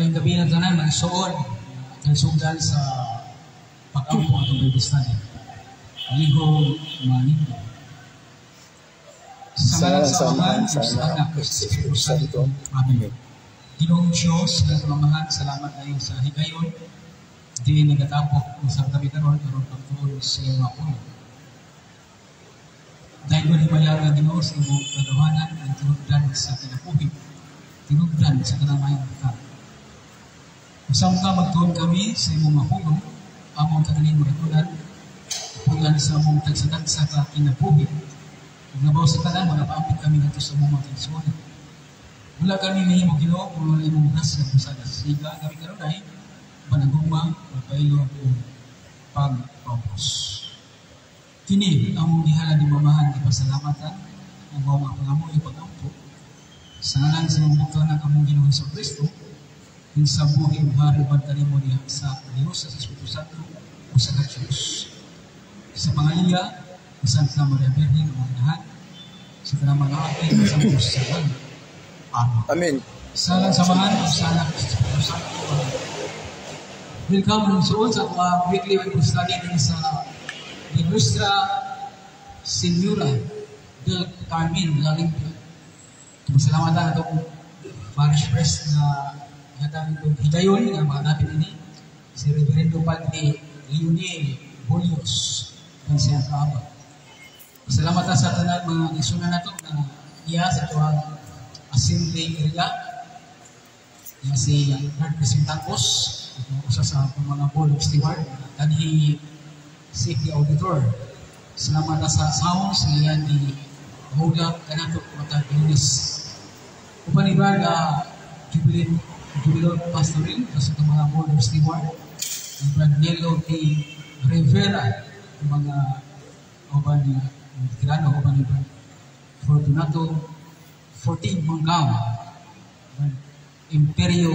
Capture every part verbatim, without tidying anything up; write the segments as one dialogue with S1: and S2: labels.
S1: Maayong gabi na tanan, mga suon, kalisugan sa pag-ampo atong Bible study. Aliho manito. Sa ngalan sa Ama, sa Anak, sa Espiritu Santo. Amen. Ginoong Diyos, sa mamahan, salamat kayo sa higayon. Di nagatapok sa kami karon karon pagtuon sa iyong puno. Dahil mo himayaran Ginoo sa iyong kadawanan ang tinugdan sa kinabuhi, tinugdan sa kanamayang ka. Usam ka magtuon kami sa imong mahulog, among kagaling magatunan, pulan sa among tagsadag sa kinabuhi. Kung nabaw sa tanan, mga paapit kami nato sa among mga tagsunan. Wala kami nahimo Ginoo kung wala imong grasya kung sa siga kami karon ay panagugma, pagpailo o pagpapos. Kini ang gihala ni mamahan di pasalamatan ang mga pangamoy pag-ampo sa ngalan sa mga buto ng among Ginoong Jesucristo. Yung sa buhay ang hari bantari mo niya sa Diyos, sa Espiritu Santo, o sa Diyos. Sa pangaliya, sa Santa Maria Virgen, ang lahat, sa kanamang aking, sa Diyos sa Amen.
S2: Amen.
S1: Sa lang samahan, sa Anak, sa Espiritu Santo. Welcome sa sa mga weekly Bible study din sa Ilustra Senyora del Carmen Lalimpio. Masalamat na itong Parish Press na hatang itong higayon ng mga natin ini, si Reverendo Padre Leonel Bolios ng siyang kaaba. Salamat na sa tanan mga isunan na ito na iya sa tuwang assembly area, iya si Lord Presidentacos, usa sa mga board of steward, kanhi safety auditor. Salamat na sa sound sa iyan di mahulap ka na ito matang Yunis. Upan iba na Jubilee Jubilee Pastoral sa mga board of steward, ang Brandelo T. Rivera, ang mga uban ni Tirano, uban ni Fortunato fourteen Manggam, Imperio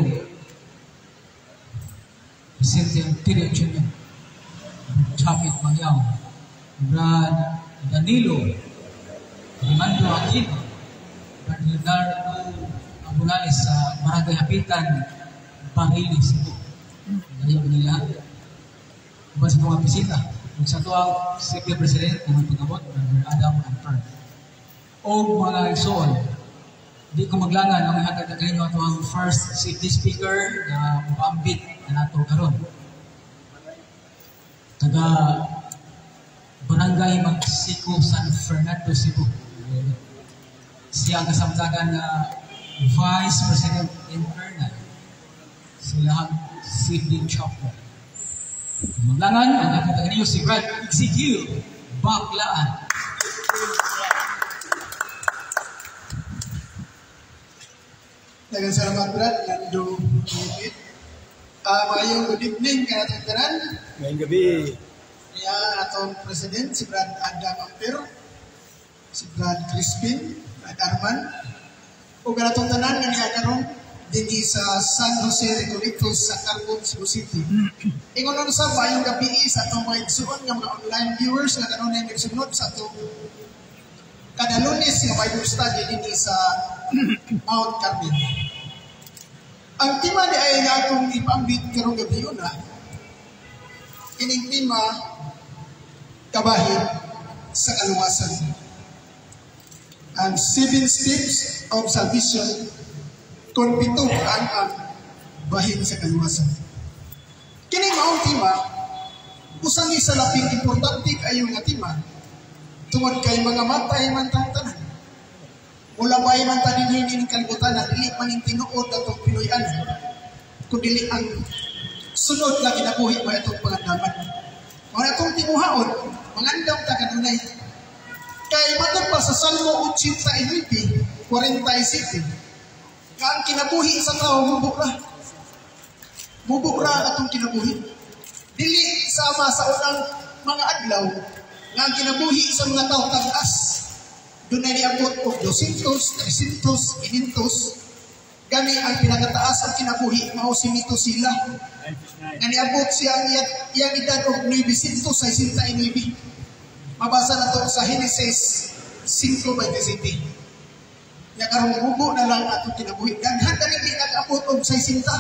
S1: Vicente Imperio Junior, Chapit Mangyao, Brad Danilo Rimando Aquino, Brad Leonardo Abunales sa Barangay Hapitan, Pangili, Cebu. Ngayon nila, iba sa mga bisita. Kung sa ito ang Secretary President, kung may pagkabot, Brother Adam Anton. O mga isoon, di ko maglangan ang ihatag na kayo ito ang first safety speaker na mapambit na nato karon. Taga Barangay Mexico, San Fernando, Cebu. Siya ang kasamtagan na Vice President Internal silang Sydney Chopper. Maglangan, ang ating taganiyo si Brad Exigil Baklaan.
S3: Dagang salamat Brad, Lando David. Uh, Mayong good evening ka natin tanan.
S2: Ngayong gabi.
S3: Iya atong President, si Brad Adam Ampero, si Brad Crispin, Brad Arman, o ganatong tanan nga niya karon dinhi sa San Jose Recoletos sa Carbon, Cebu City. Ingon na sa bayong gabi sa atong mga igsuon nga mga online viewers nga karon nga nagsunod sa atong kada Lunes nga Bible study dinhi sa Mount Carmel. Ang tema di ay nga atong ipambit karong gabi na kining tema kabahin sa kaluwasan. Ang seven steps of salvation kung pito ang ang bahin sa kaluwasan. Kini maong tema, usang isa laping importante kayo nga tema tungod kay mga matay man tang tanan. Mula bay man tanin hindi ng kalibutan na dili man yung tinuod atong Pinoyan, kundi ang sunod na kinabuhi mo itong pangandaman. Mga itong timuhaon, mangandam ta kanunay. Kay matod pa sa Salmo eighty-nine, forty-seven, ka ang kinabuhi sa tao, mubuk ra. Mubuk ra atong kinabuhi. Dili sama sa unang mga adlaw, nga ang kinabuhi sa mga tao tagas. Doon ay niabot o two hundred, three hundred, four hundred. Gani ang pinakataas ang kinabuhi, mao si Mito sila. Nga niabot siya ang iyang edad o nine sixty-nine. Mabasa na ito sa Genesis five twenty-seven. Nga karong bubo na lang atong kinabuhi. Daghan ka rin nag-abot og sixty.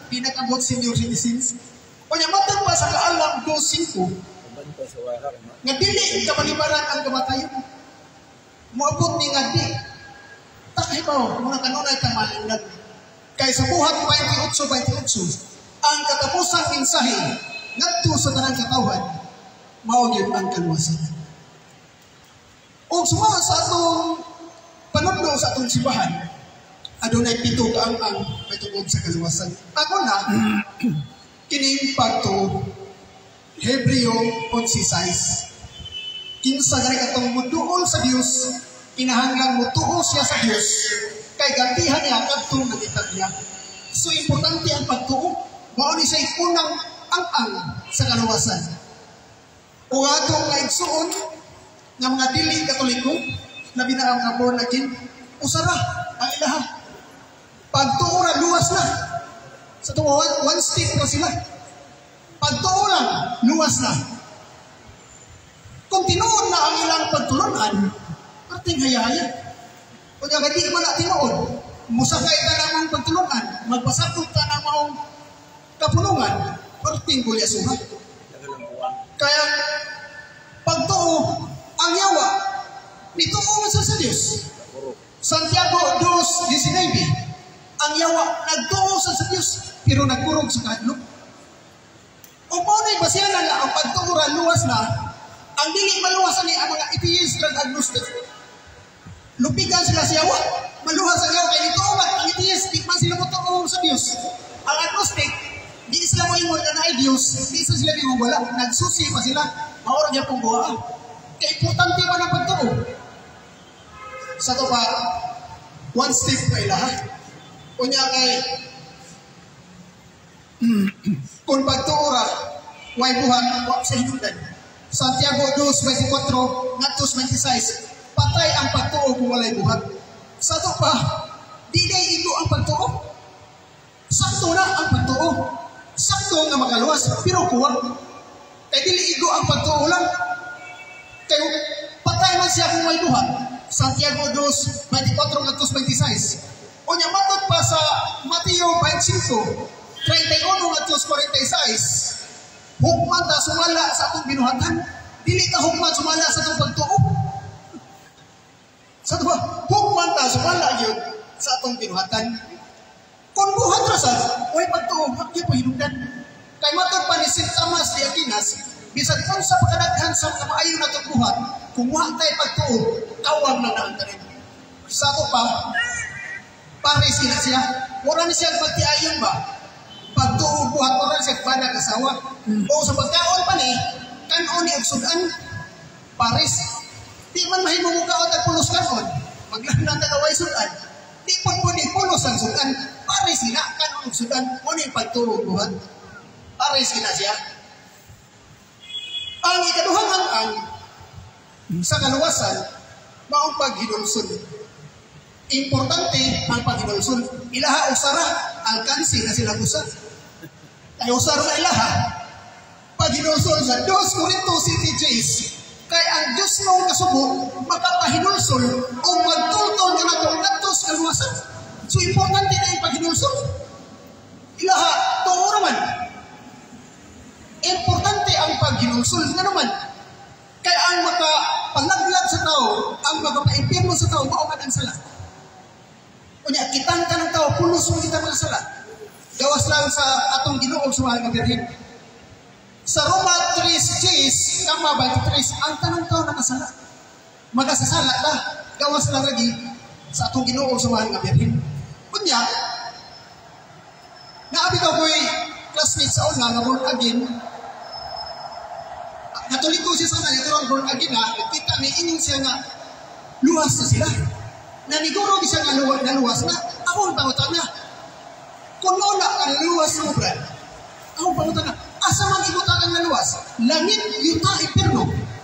S3: di nakabot senior citizens. O niya matag pa sa kaalam two five nga dili kabalibaran ang kamatayon. Moabot ni nga di. Takay ba, muna kanunay kamalinag. Kay sa buhat twenty-eight twenty-eight, ang katapusang mensahe ngadto sa tanang katawhan, mao gyud ang kaluwasan. O suma sa atong panudlo sa atong simbahan, adunay pito ka ang ang patungod sa kaluwasan. Ako na, kining pagto Hebreo eleven six. Kinsa gani katong mutuol sa Dios, kinahanglang mutuo siya sa Dios, kay gantihan niya kadtong nagitag niya. So importante ang pagtuo, mao ni say unang ang-ang sa kaluwasan. O atong naigsuon nga mga dili Katoliko, labi na ang mga born again, usara ang ilaha. Pagtuo ra luwas na. Sa tuwa, one step na sila. Pagtuo lang, luwas na. Kung tinuod na ang ilang pagtulunan, ating hayaya. Kung yung hindi mo na tinuod, musakay ka na mong pagtulunan, magpasakot ka na mong kapulungan, ating gulyasuhan. Kaya, pagtuo, ang yawa, nituo nga sa Diyos. Santiago two nineteen, ang yawa, nagtuo sa Diyos, pero nagkurog sa kadlok. O paunay ba siya na ang pagtuura luwas na, ang dili maluwas ni ang mga atheist kag agnostic. Lupigan sila sa yawa, maluwas ang yawa, kaya nito umat, ang atheist, di man sila mutuo sa Diyos. Ang agnostic, di sila mo ingon na ay Diyos, di sila ingon wala, nagsusi pa sila, maura niya pong buhaan. Kaya importante man ang pagtuo. Sa to pa, one step pa ilaha. Kunya kay, kung pagtuura, way buhat, wak sa hinundan. Santiago two twenty-four, ngadto twenty-six, patay ang pagtuo kung walay buhat. Sa to pa, di day ito ang pagtuo. Sakto na ang pagtuo. Sakto nga makaluwas, pero kuwag. Kaya dili igo ang pagtuo lang. Kaya patay man siya kung may buhat. Santiago two twenty-four, ngadto twenty-six. O niya matot pa sa Mateo twenty-five, thirty-one ngadto forty-six. Hukman ta sumala sa atong binuhatan. Dili ta hukman sumala sa atong pagtuo. Sa to ba? Hukman ta sumala yun sa atong binuhatan. Kung buhat rasad, way pagtuo, hakya po hinungdan. Kay matod pa ni Saint Thomas de Aquinas, bisag kung sa pagkadaghan sa mga maayon na itong buhat, kung buhat tayo pagtuo, kawang na naan tanin. Sa to pa, pares na siya. Wala na siya pagtiayon ba? Pagtuo buhat, wala na siya banag asawa. O sa pagkaon pa ni, kanon ni agsudan, pares. Di man mahimong mukaon at pulos kanon, maglanan na kaway sudan. Di po po ni pulos ang sudan, pares na kanon agsudan, o ni pagtuo buhat. Pares na siya. Ang ikaduhang ang sa kaluwasan, maong paghinulsun. Importante ang paghinulsun. Ilaha usara, alkansi na silang usar. Ay usara na ilaha. Paghinulsun sa two Corinthos City Jays, kay ang Diyos mong kasubo, makapahinulsun o magtultol na natong natos kaluwasan. So importante na yung paghinulsun. Ilaha, tuo naman. Importante ang paghinulsun na naman. Kaya ang makapalaglag sa tao, ang magpapaimpirmo sa tao, mauman ang sala. Kunya, kitang ka ng tao, pulos mo kita mga sala. Gawas lang sa atong Ginoo sa mahal nga birhen. Sa Roma three Gs, kama twenty-three, ang tanong tao nakasala. Magasasala ta, gawas lang lagi sa atong Ginoo sa mahal nga birhen. Kunya, naabi ka ko'y classmates sa una, nga born again, Katoliko siya sa kanya, ito born again na, nakita ni ining siya nga, luwas na sila. Naniguro di siya nga luwas, na luwas na, ako ang pangutan na. Kung noon na ang luwas mo, Brad, ako ang pangutan na, asa man ikutan ang naluwas, langit, yuta, impirno.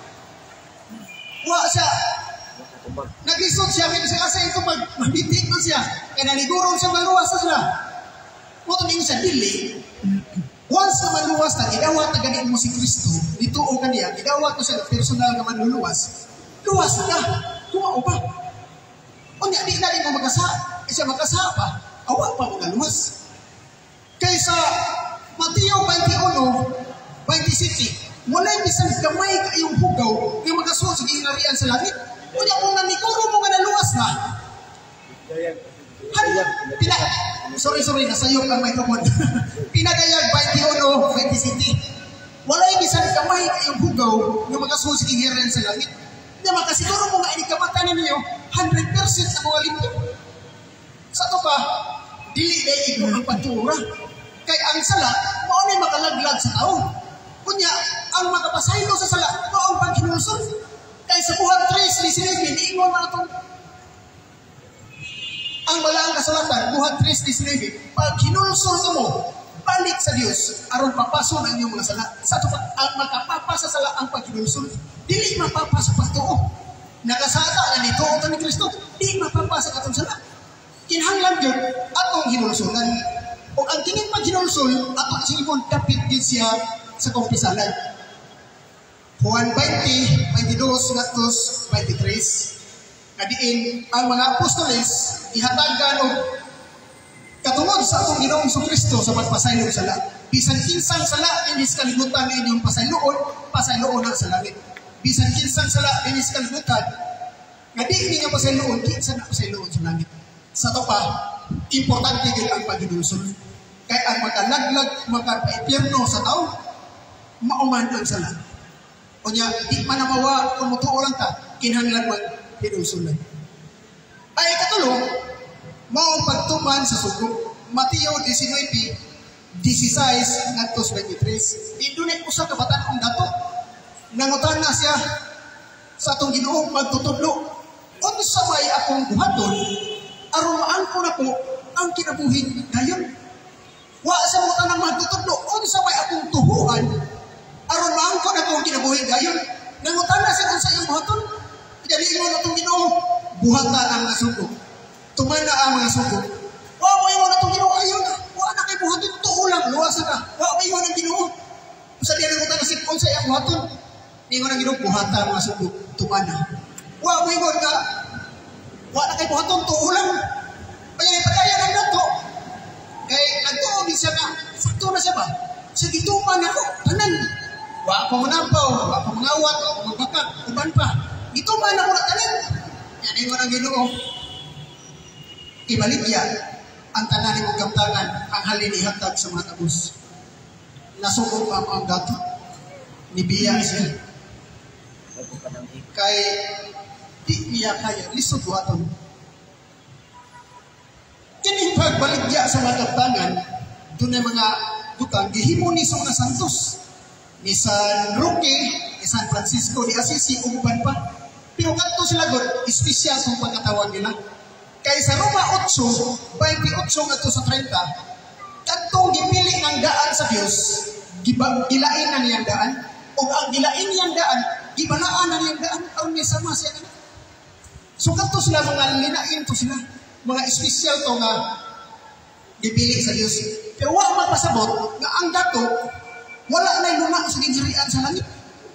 S3: Wa siya, nag-isot siya, may siya kasi ito pag mabitik ko siya, kaya naniguro siya maluwas na sila. Kung ito siya, dili, once na maluwas na, gidawat na ganit mo si Kristo, dito o kaniya, gidawat mo siya na personal na manluluwas, luwas na, kumao pa. O niya, di na rin mo magkasa, isa magkasa pa, awa pa mo na luwas. Kaysa Mateo twenty-one, twenty-six, walay bisan gamay kayong hugaw yung magasuot sa ginarian sa langit. Kunya kung naniguro mo nga naluwas na, Han, pina, sorry, sorry, nasayok ang microphone. Pinagayag twenty-one, twenty-six. Walay bisan gamay kayong hugaw yung magasuot sa ginarian sa langit. Nga makasiguro mo nga inikamatan ninyo, one hundred percent na mga limto. Sa ito pa, dili na ikaw ang pagtura. Kaya ang sala, maunay makalaglag sa tao. Kunya, ang makapasaylo sa sala, maong pagkinulsol. Kaya sa buhat tres, lisinigin, niingon na itong ang malaang kasulatan, buhat tres, lisinigin, pag kinulsol ka mo, balik sa Diyos, aron papaso na inyong mga sala. Sa ito pa, ang makapapasa sala ang pagkinulsol, dili mapapasa pagtuo. Nakasata na nito ito ni Kristo, di mapapasa ka itong sala. Kinahanglan yun, atong hinulsulan. O ang kining paghinulsul, atong singipon dapit din siya sa kumpisalan. Juan twenty, twenty-two, twenty-three. Kadiin, ang mga apostoles, ihatagan o katungod sa atong Ginoong Kristo sa pagpasaylo sa sala. Bisan kinsang sala, inis kalibutan ng inyong pasayloon, pasayloon ang sa langit. Bisan kinsang sala, inis kalibutan, nga di ninyo pasayloon, kinsan na pasayloon sa langit. Sa ito pa, importante din ang paghinulsul. Kaya ang makalaglag, magka-impyerno sa tao, mauman ang sala. O niya, di man namawa, kung mutuo lang ta, kinahanglan mag-hinulsulan. Ay katulong, maong pagtuman sa sugo. Mateo nineteen, sixteen, nagtos twenty-three. Indunay usa ka batan ang dato. Nangutan na siya sa atong Ginoong magtutudlo. Unsa may akong buhaton, aron maangko na po ang kinabuhi dayon. Wa sa mga tanang magtutudlo, unsa may akong tuhuan, aron maangko na po ang kinabuhi dayon. Nangutan na siya kung sa iyong buhaton. Pinalingon na itong Ginoo, buhata ang mga sugo. Tumana ang mga sugo. Wa mo iwan na itong Ginoo, ayaw na. Wa na kay buhaton, tuho lang, luwasa ka. Wa mo iwan ang Ginoo. Sa diyan nangutan na siya kung sa iyong buhaton. Iwan ang Ginoo, buhata ang mga sugo. Tumana. Wa mo iwan ka. Wa na kay buhaton, tuho lang. Kaya ipagaya ng dato. Kaya nagtuon din siya na, sakto na siya ba? Sa gituman ako, tanan. Wa ako manampaw, wa ako mangawat, wa ako magbakak, uban pa. Gituman ako na tanan. Yan ay ang Ginoo. Ibaligya ang tanan ng kamtangan, ang halin ihatag sa mga tabos. Nasugod pa ang dato. Nibiya siya. Kay di niya kaya, lisod waton. Kini pagbaligya sa mga kaptangan, doon ay mga butang, gihimo ni sa mga santos. Ni San Roque, ni San Francisco, ni Assisi, uban pa. Pero kanto sila doon, espesyal kung pagkatawag nila. Kaya sa Roma eight, twenty-eight nga to sa thirty, kantong gipili ng daan sa Diyos, gilain na niyang daan, o ang gilain niyang daan, gibalaan na niyang daan, ang may sama siya na. So kanto sila, mga linain to sila. Mga espesyal to nga gipili sa Diyos. Pero wala magpasabot nga ang dato wala na luna sa gingharian sa langit.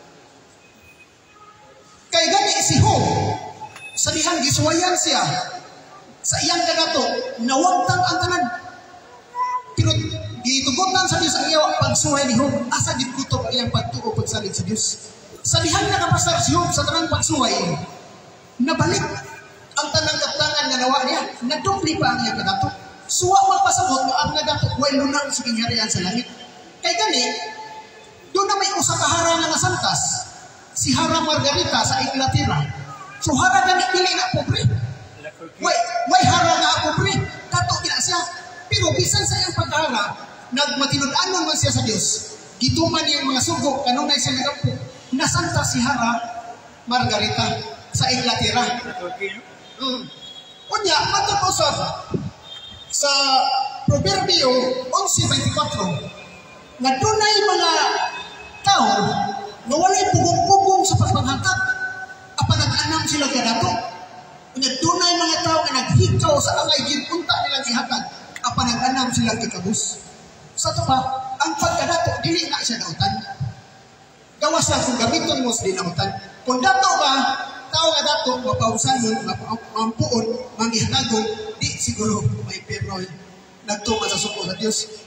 S3: Kay gani si Job sa dihang gisuwayan siya sa iyang kadato nawagtang ang tanan. Pero gitugutan sa Diyos ang iyaw pagsuway ni Job, asa gikutok ang iyang pagtuo pagsalig sa Diyos. Sa dihang nakapasar si Job sa tanang pagsuway, nabalik ang tanang kaptangan nga nawa niya, nadupli pa ang iyang kadato. Suwa magpasabot nga ang nagato way lunang sa kingharian sa langit. Kay gani, doon na may usa ka hara nga santas, si Hara Margarita sa Inglaterra. So hara gani dili na pobre. Way, way hara nga pobre, dato gina siya. Pero bisan sa iyang paghara, nagmatinud-anon man siya sa Dios. Gituman niyang mga sugo kanunay siya nagapo. Nasanta si Hara Margarita sa Inglaterra. Hmm. Unya, matapos sa Proverbio eleven twenty-four, na dunay mga tao na walay pugong-pugong sa pagpanghatag, apan nag-anam sila kadato. Unya, dunay mga tao na naghikaw sa angay ginpunta nilang ihatag, apan nag-anam sila kikabus. Sa ito pa, ang pagkadato, dili na siya nautan. Gawas lang kung gamiton mo sa dinautan. Kung dato ba, tao nga dato, mapausan mo, mapampuon, manghihatagon, di siguro may perno nagtuman sa suko sa Diyos.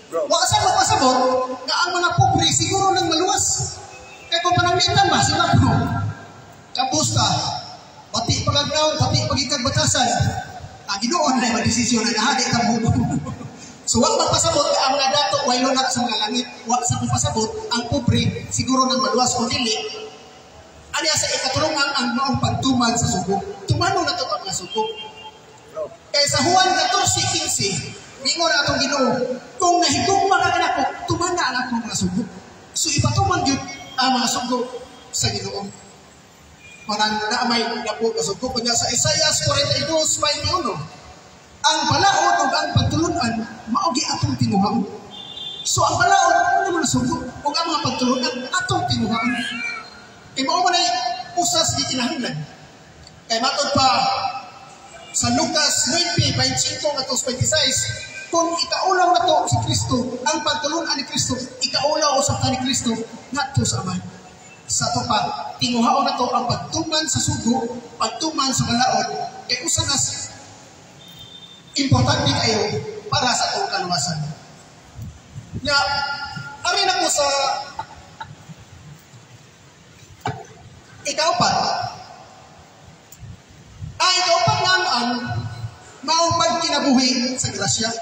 S3: Wa sa magpasabot nga ang mga pobre siguro nang maluwas. Kaya kung pananglitan ba, sila po. Kapusta, pati pagagnaw, pati pagitag batasan. Ang ginoon na yung desisyon na nahadi ang bubo. So, wag magpasabot ang mga dato, walo na sa mga langit. Wag sa magpasabot, ang pobre siguro nang maluwas o dili. Ano sa ikatulungan ang maong pagtuman sa sugo. Tumano na ito ang mga sugo. Kaya sa Juan fourteen fifteen, mingon na itong Ginoo, kung nahigugma ka na ko, tumana ang akong mga sugo. So ipatuman yun ang mga sugo sa Ginoo. Marang naamay na po ka sugo. Kanya sa Isaiah forty-two twenty-one, ang balaod o ang pagtulunan, maogi atong tinuhang. So ang balaod, ano naman sugo? O ang mga pagtulunan, atong tinuhang. Kaya mo mo na usas di kinahanglan. Kaya matod pa, sa Lucas nine twenty-five at twenty-six, kung ikaulaw na to si Kristo, ang pagtulunan ni Kristo, ikaulaw o sa ni Kristo, nato sa Ama. Sa to pa, tinguhaon na to ang pagtuman sa sugo, pagtuman sa balaod, kay usa nas importante kayo para sa atong kaluwasan. Na, amin ako sa ikaupat, ang ikaupat naman, maupag kinabuhi sa grasya.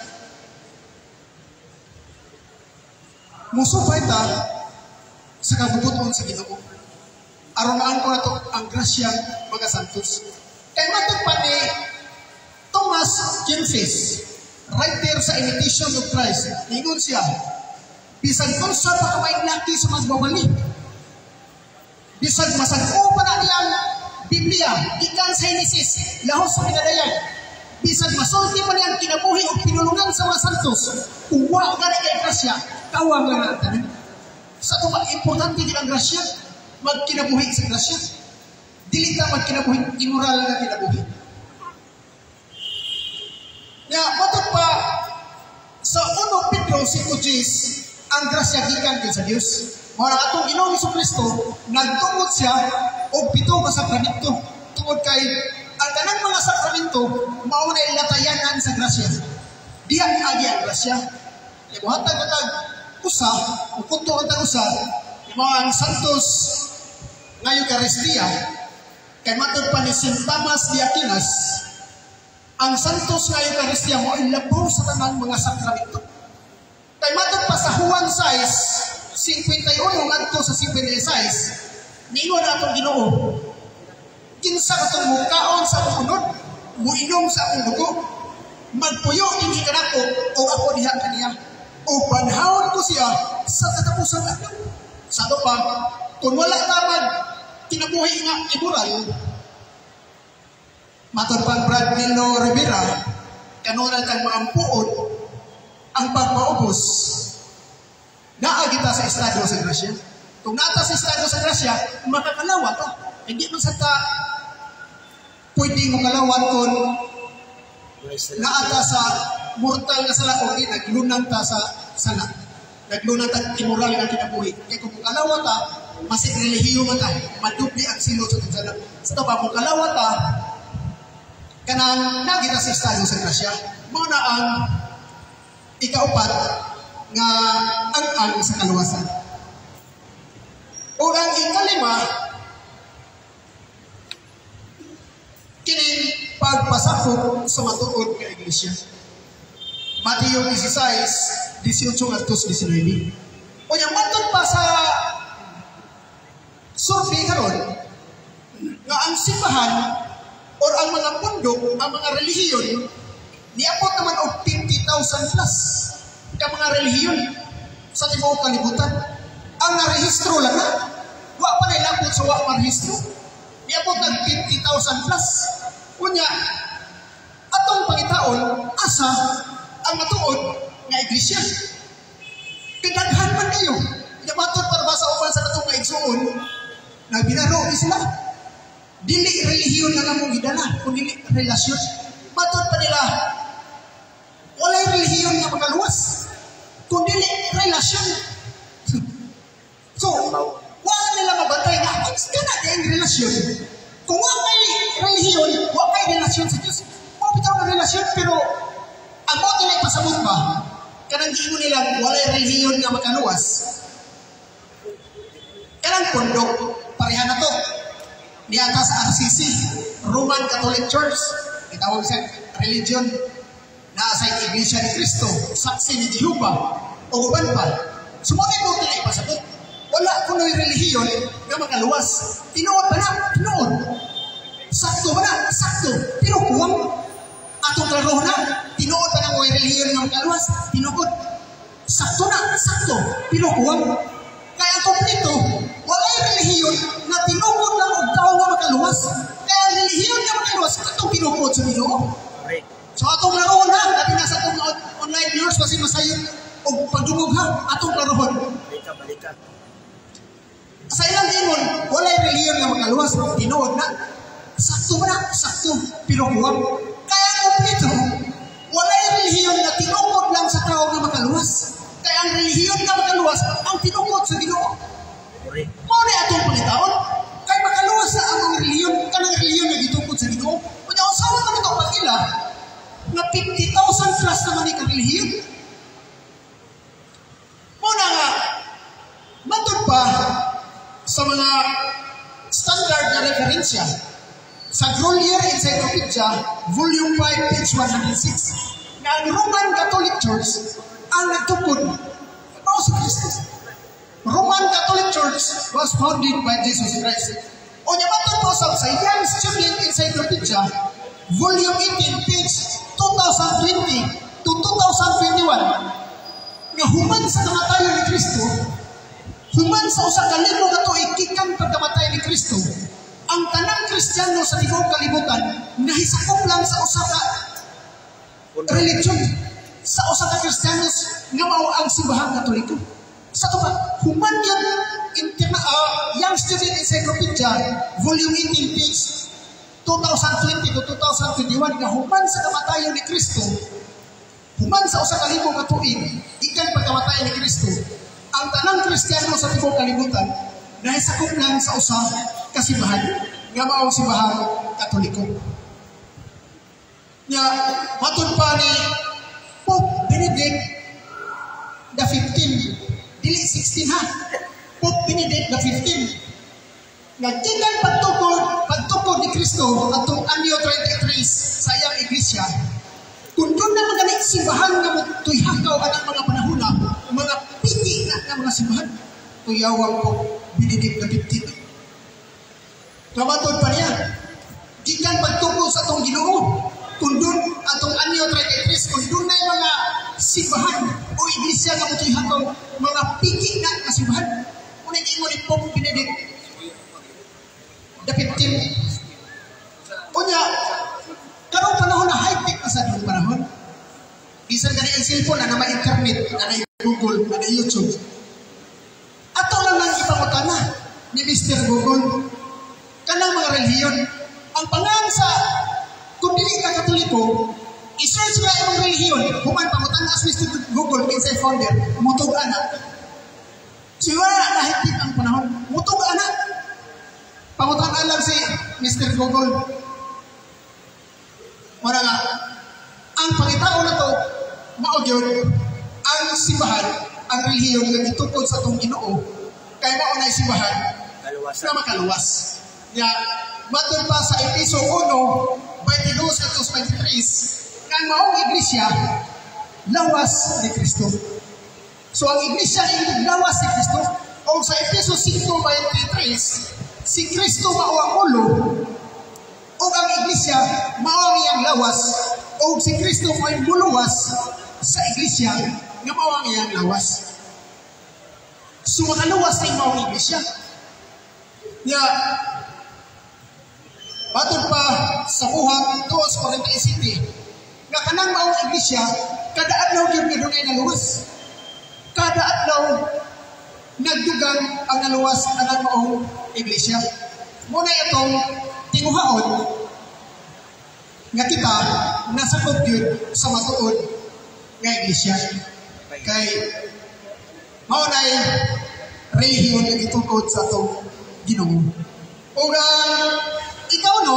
S3: Musupay ta sa kabubuton sa Ginoo. Aronaan ko na to ang grasya mga santos. Kaya matod pa ni Thomas Kempis, writer sa Imitation of Christ, ningon siya, bisan kung sa pakamayang laki sa mas babalik, bisan masag-o pa na niyang Biblia, ikan sa Genesis, lahos sa pinadayan, bisan masulti pa niyang kinabuhi o pinulungan sa mga santos, kung wala ka na kay grasya, kawang lang natin. Sa ito ba, importante din ang grasya, magkinabuhi sa grasya. Dili ka magkinabuhi, immoral na kinabuhi. Nga, matod pa, sa unong Pedro five Gs, ang grasya gikan din sa Diyos. Mga atong Ginoong Jesucristo, nagtungod siya o pito ka sakramento. Tungod kay, ang tanang mga sakramento, mauna ilatayanan sa grasya. Diyan agi ang grasya. Kaya buhatag na tag usa, o punto ang tag usa, mga santos nga Eucharistia, kay matod pa ni Saint Thomas de Aquinas, ang santos nga Eucharistia mo ay labaw sa tanang mga sakramento. Kay matod pa sa Juan six fifty-one ngadto sa fifty-six, ningon na atong Ginoo, kinsa katong mukaon sa akong unod, muinom sa akong dugo, magpuyo dinhi kanako o ako diha kaniya, o banhawon ko siya sa katapusan adlaw. Sa ato pa, kung wala tamad kinabuhi nga immoral, matod pang Brad Nilo Rivera, kanunay kang maampuon ang pagpaubos, naa kita sa estado sa grasya. Kung nata sa estado sa grasya, makakalawa ka. Hindi man sa ta pwede mo kalawat kung naata sa mortal na sala o di, naglunang ta sa sala. Naglunang ta immoral nga kinabuhi. Kaya kung kalawat ta, masig relihiyo man ta, madupli ang silo sa itong sala. Sa ito pa, kung kalawat ta, kanang nagita sa estado sa grasya, mga na ang ikaupat nga ang-ang sa kaluwasan. O ang ikalima, kining pagpasakop sa matuod nga iglesia. Mateo sixteen, eighteen at nineteen. O yung matod pa sa survey karon nga ang simbahan or ang mga pundok, ang mga relihiyon, niabot naman og fifty thousand plus ka mga relihiyon sa tibuok kalibutan. Ang narehistro lang na, wa pa na ilabot sa wa marehistro. Niabot ng fifty thousand plus. Kunya, atong pangitaon, asa ang matuod nga iglesia. Kadaghan man kayo. Namatod para ba sa upan sa katong nga igsuon, nagbinaro ni sila. Dili relihiyon na namong gidala, kung dili relasyon. Matod pa nila, walay relihiyon nga makaluwas, kung dili relasyon. So, wala nila mabantay na, kung ka na din relasyon. Kung wala may relihiyon, wala may relasyon sa Diyos. Wala bitaw na relasyon, pero ang mga nila ipasabot ba, kanang giingon nila walay relihiyon nga makaluwas. Kanang pundok pareha na to. Niata sa R C C, Roman Catholic Church, itawag sa religion na sa Iglesia ni Cristo, saksi ni Jehovah, o uban pa. Sumunod mo ito na ipasabot. Wala kuno'y relihiyon nga makaluwas. Tinuod ba na? Tinuod. Sakto ba na? Sakto. Pero kuwang atong klaro na. Tinuod ba na mo'y relihiyon nga makaluwas? Tinuod. Sakto na. Sakto. Pero kuwang. Kaya ang kompleto, walay relihiyon na tinukod lang ang tao nga makaluwas. Kaya relihiyon nga makaluwas, atong tinukod sa Ginoo. So atong klaro na. Dati na sa atong online viewers kasi masayon o pagdungog ha. Atong klarohon.
S2: Balikan, balikan.
S3: Sa ilang ingon, walay relihiyon nga makaluwas, tinuod na. Sakto ba na? Sakto. Pero kuwang. Kaya kompleto, walay relihiyon na tinukod lang sa tao nga makaluwas. Kaya ang relihiyon nga makaluwas, ang tinukod sa Ginoo. Muna atong pangitaon. Kaya makaluwas na ang relihiyon, kanang relihiyon na gitukod sa Ginoo. Kanya, usawa ka nito pag ila, na fifty thousand plus naman ni ka-relihiyon. Muna nga, matod pa, sa mga standard na referensya sa Grolier Encyclopedia, Volume five, page one hundred six, na ang Roman Catholic Church ang nagtukod para sa Kristo. Roman Catholic Church was founded by Jesus Christ. O niya matod po sa Young Student Encyclopedia, Volume eighteen, page two thousand twenty to two thousand twenty-one, nga human sa kamatayon ni Kristo, human sa usa ka libo ka tuig gikan pagkamatay ni Kristo, ang tanang Kristiyano sa tibuok kalibutan nahisakop lang sa usa ka religion, sa usa ka Kristiyanos nga mao ang simbahang Katoliko. Sa to pa, human yun interna uh, Young Student Encyclopedia, Volume eighteen, page two thousand twenty to two thousand twenty-one, nga human sa kamatayon ni Kristo, human sa usa ka libo ka tuig gikan pagkamatay ni Kristo, ang tanang Kristiyano sa tibuok kalibutan nahisakop lang sa usa ka simbahan nga mao ang simbahang Katoliko. Nya matod pa ni Pope Benedict the fifteenth, dili sixteen ha, Pope Benedict the fifteenth, nagtigan pagtukod pagtukod ni Kristo atong anyo twenty-three sa iyang iglesia. Kung doon na magaling simbahan nga tuyhakaw anang mga panahuna, mga piti na ng mga simbahan, tuyawang po Benedict the fifteenth. Kamatod pa niya, gikan pagtukod sa atong Ginoo. Kung doon atong anyo twenty-three, kung doon na yung mga simbahan o iglesia nga tuyhakaw, mga piti na ng simbahan, unang ingon ni Pope Benedict the fifteenth. Kunya, karong panahon na high-tech na sa doon panahon. Bisan ka na yung cellphone na naman internet, na na Google, na na YouTube. Ato lang nang ipangutana ni Mister Google, kanang mga relihiyon. Ang pangalan sa, kung dili ka Katoliko, i-search na yung relihiyon, human pangutana as Mister Google, inside founder, mutog anak. Siwa na high-tech ang panahon, mutog anak. Pangutana lang si Mister Google. Mara nga, ang pangitao na to, maogyod, ang simbahan, ang relihiyon nga gitukod sa itong Ginoo, kaya mao na simbahan na makaluwas. Ya, matod pa sa Episo one, twenty-two to twenty-three, nga maong iglesia, lawas ni Kristo. So ang iglesia ay lawas ni Kristo, o sa Episo five, twenty-three, si Kristo mao ang ulo, o ang iglesia mao ang iyang lawas, o si Kristo mo ay muluwas sa iglesia nga mao ang iyang lawas. So makaluwas na mao ang iglesia. Ya, patod pa sa buhat two forty-seven nga kanang mao ang iglesia, kada adlaw gyud nga dunay naluwas. Kada adlaw nagdugang ang naluwas ang maong iglesia. Muna itong tinguhaon nga kita nasakop yun sa matuod nga iglesia. Kay mao nay relihiyon nga gitukod sa atong Ginoo. O uh, ikaw no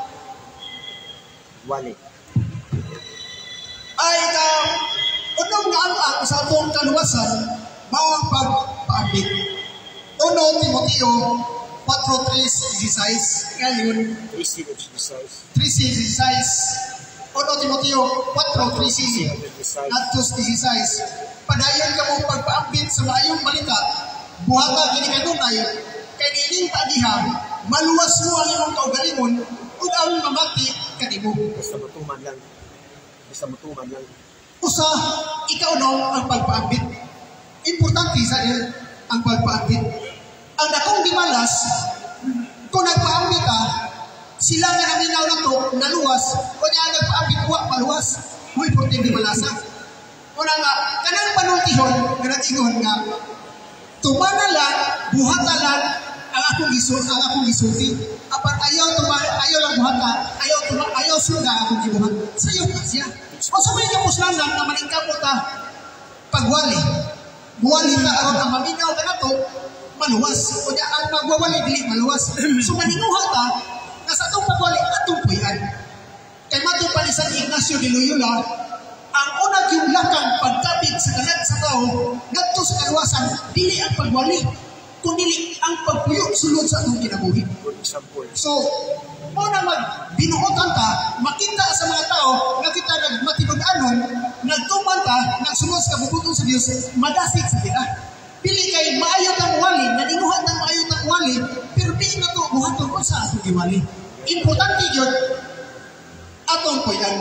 S2: wali
S3: ay ikaw unong nga ang sa atong kaluwasan mao ang pagpaabit. Uno Timoteo four three sixteen ngayon
S2: three sixteen.
S3: three sixteen Uno Timoteo four three sixteen padayon ka mo pagpaabit sa maayong balita buhata kini kanunay kay nining pagiha maluwas mo ang imong kaugalingon ug ang mamati kanimo.
S2: Basta matuman lang. Basta matuman lang.
S3: Usa, ikaw no ang pagpaabit. Importante sa iyo ang pagpaabit. Ang dakong dimalas, kung nagpaabit ka, sila nga naminaw na to, naluwas, o niya nagpaabit ko, maluwas, muy importante malasa. Una nga, kanang panultihon, nga nag-ingon nga, tumanalan, buhatalan, ang akong isulti, ang akong isulti. Apat ayaw tumal, ayaw lang buhatan, ayaw tumal, ayaw suga akong gibuhat. Sayo ka siya. O sa may kapuslangan na maningkamot ta, pagwali. Buwali ka aron ang maminaw ka na to, maluwas. O niya, ang magwawali, dili maluwas. So maninguha ta, na sa itong pagwali, atong puyan. Kay matupal ni San Ignacio de Loyola, ang unang yung lakang pagkapit sa kalag sa tao, ngadto sa kaluwasan, dili ang pagwali, kundi ang pagpuyo sulod sa atong kinabuhi. So, mo na magbinuotan ta, makita sa mga tao, nga kita nagmatibag-anon, nagtuman ta, nagsunod sa kabubuton sa Diyos, madasig sa kita. Pili kay maayo kang wali, naninguhan ng maayo kang wali, pero di na ito buhaton ko sa atong iwali. Importante yun, atong po yan.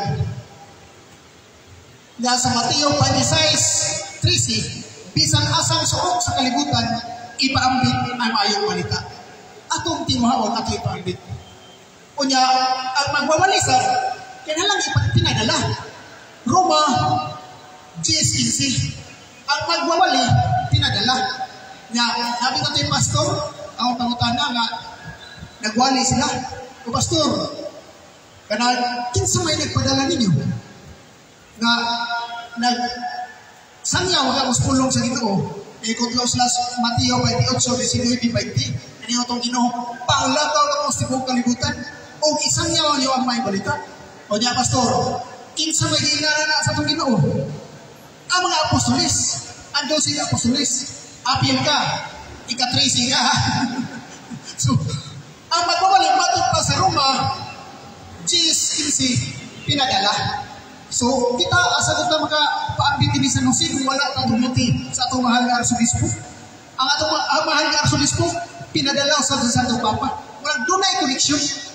S3: Nga sa Mateo twenty-six thirty, bisan asang suok sa kalibutan, ipaambit ang maayong balita. Atong tinuhaon at ipaambit. Unya, ang magwawalisan, kailangan ipagpinadala. Roma, ten fifteen. Ang magwawali, pinadala. Nga, sabi natin yung pastor, ang pangutana nga, nagwali sila. O pastor, kana, kinsa may nagpadala ninyo? Nga, nag, sanya wag ang uspulong sa Ginoo. Ikot lang sila sa Mateo twenty-eight nineteen twenty. Ano yung itong Ginoo? Panglataw lang ang sibong kalibutan. O isang yawan niyo ang may balita. O niya, pastor, kinsa may giingara na sa itong Ginoo? Ang mga apostolis. Ando sila apostolis. Apil ka. Ika-tracy ka. So, ang magwawalik matod pa sa Roma, ten fifteen, pinadala. So, kita asa ko ta makapaambit ni San Jose kung wala ta tumuti sa atong mahal nga arsobispo. Ang atong ang mahal nga arsobispo pinadala sa Santo Papa. Walang dunay koneksyon.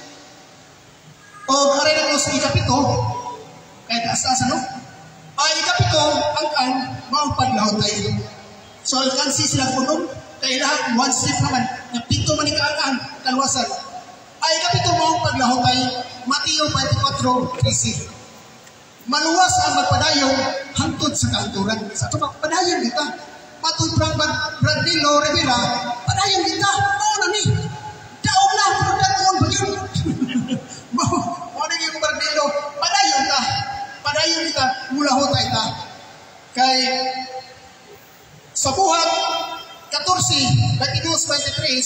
S3: O aray na ko sa ikapito, kahit asa-asa no? Ay ikapito, ang ang mga paglaot tayo. So, ang si sila punong, kaya lahat, one step naman, na pito manikang ang kalwasan. Ay ikapito, mga paglahot tayo, Mateo twenty-four thirty. Maluwas ang magpadayong hangtod sa kaanturan. Sa ito magpadayon kita. Matod Brad Bradilo Rivera, padayon kita. Oo na ni. Daog lang, pero dagoon ba yun? Mo na yung Bradilo, padayon ta. Padayon kita, mula hota ita. Kay sa buhat, fourteen, twenty-two, twenty-three,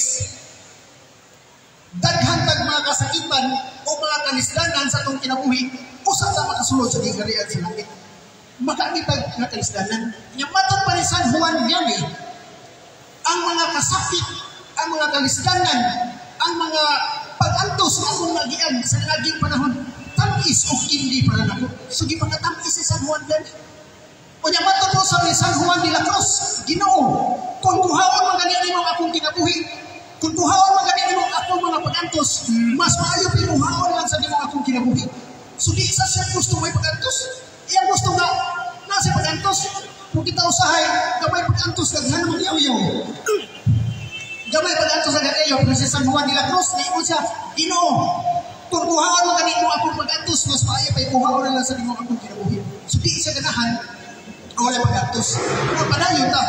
S3: daghantag mga kasakitan o mga kalisdanan sa itong kinabuhi, usa sa makasulod sa gigarian sa langit. Makakitag nga kalisdanan. Yung matod pa ni San Juan Vianney, ang mga kasakit, ang mga kalisdanan, ang mga pag-antos na akong nagian sa naging panahon, tamis o hindi para na ko. Sugi so, mga tamis si San Juan Vianney. O niya matod po sa ni San Juan de la Cruz, Ginoo, kung kuhaon maganin mo akong kinabuhi, kung kuhaon maganin mo akong mga pag-antos, mas maayo pinuhaon lang sa di mo akong kinabuhi. So di isa siya gusto may pag-antos. Iyan gusto nga, nasa pag-antos. Kung kita usahay, gamay pag-antos, gaghan naman yaw-yaw. Gamay pag-antos na gagayaw, pero si San Juan de la Cruz, naimon siya, Ginoo, kung kuhaan mo ganin mo akong pag-antos, mas maayo pa kuhaan na lang sa di mo akong kinabuhi. So di isa ganahan, wala pag-antos. Kung padayon ta,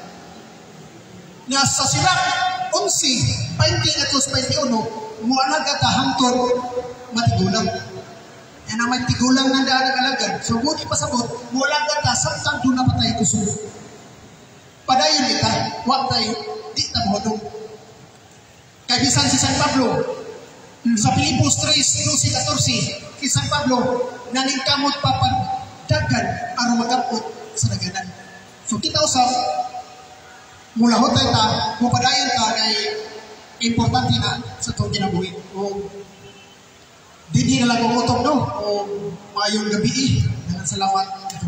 S3: nga sa Sirak, eleven, twenty at twenty-one, mualag ka ta hangtod matigulang. Yan ang may tigulang na daan ng alagad. So, buti pasabot, mualag ka ta, samtang doon na patay kusog. Padayon kita, wag tayo, di na mohadong. Kaya bisan si San Pablo, sa Pilipos three, twelve, fourteen, si San Pablo, naningkamot pa pagdagan, aron magapot sa daganan. So kita usap, mula hotay ta, mupadayon ka kay importante na sa itong kinabuhi. O di na lang umutong no, o mayong gabi. Dengan salamat.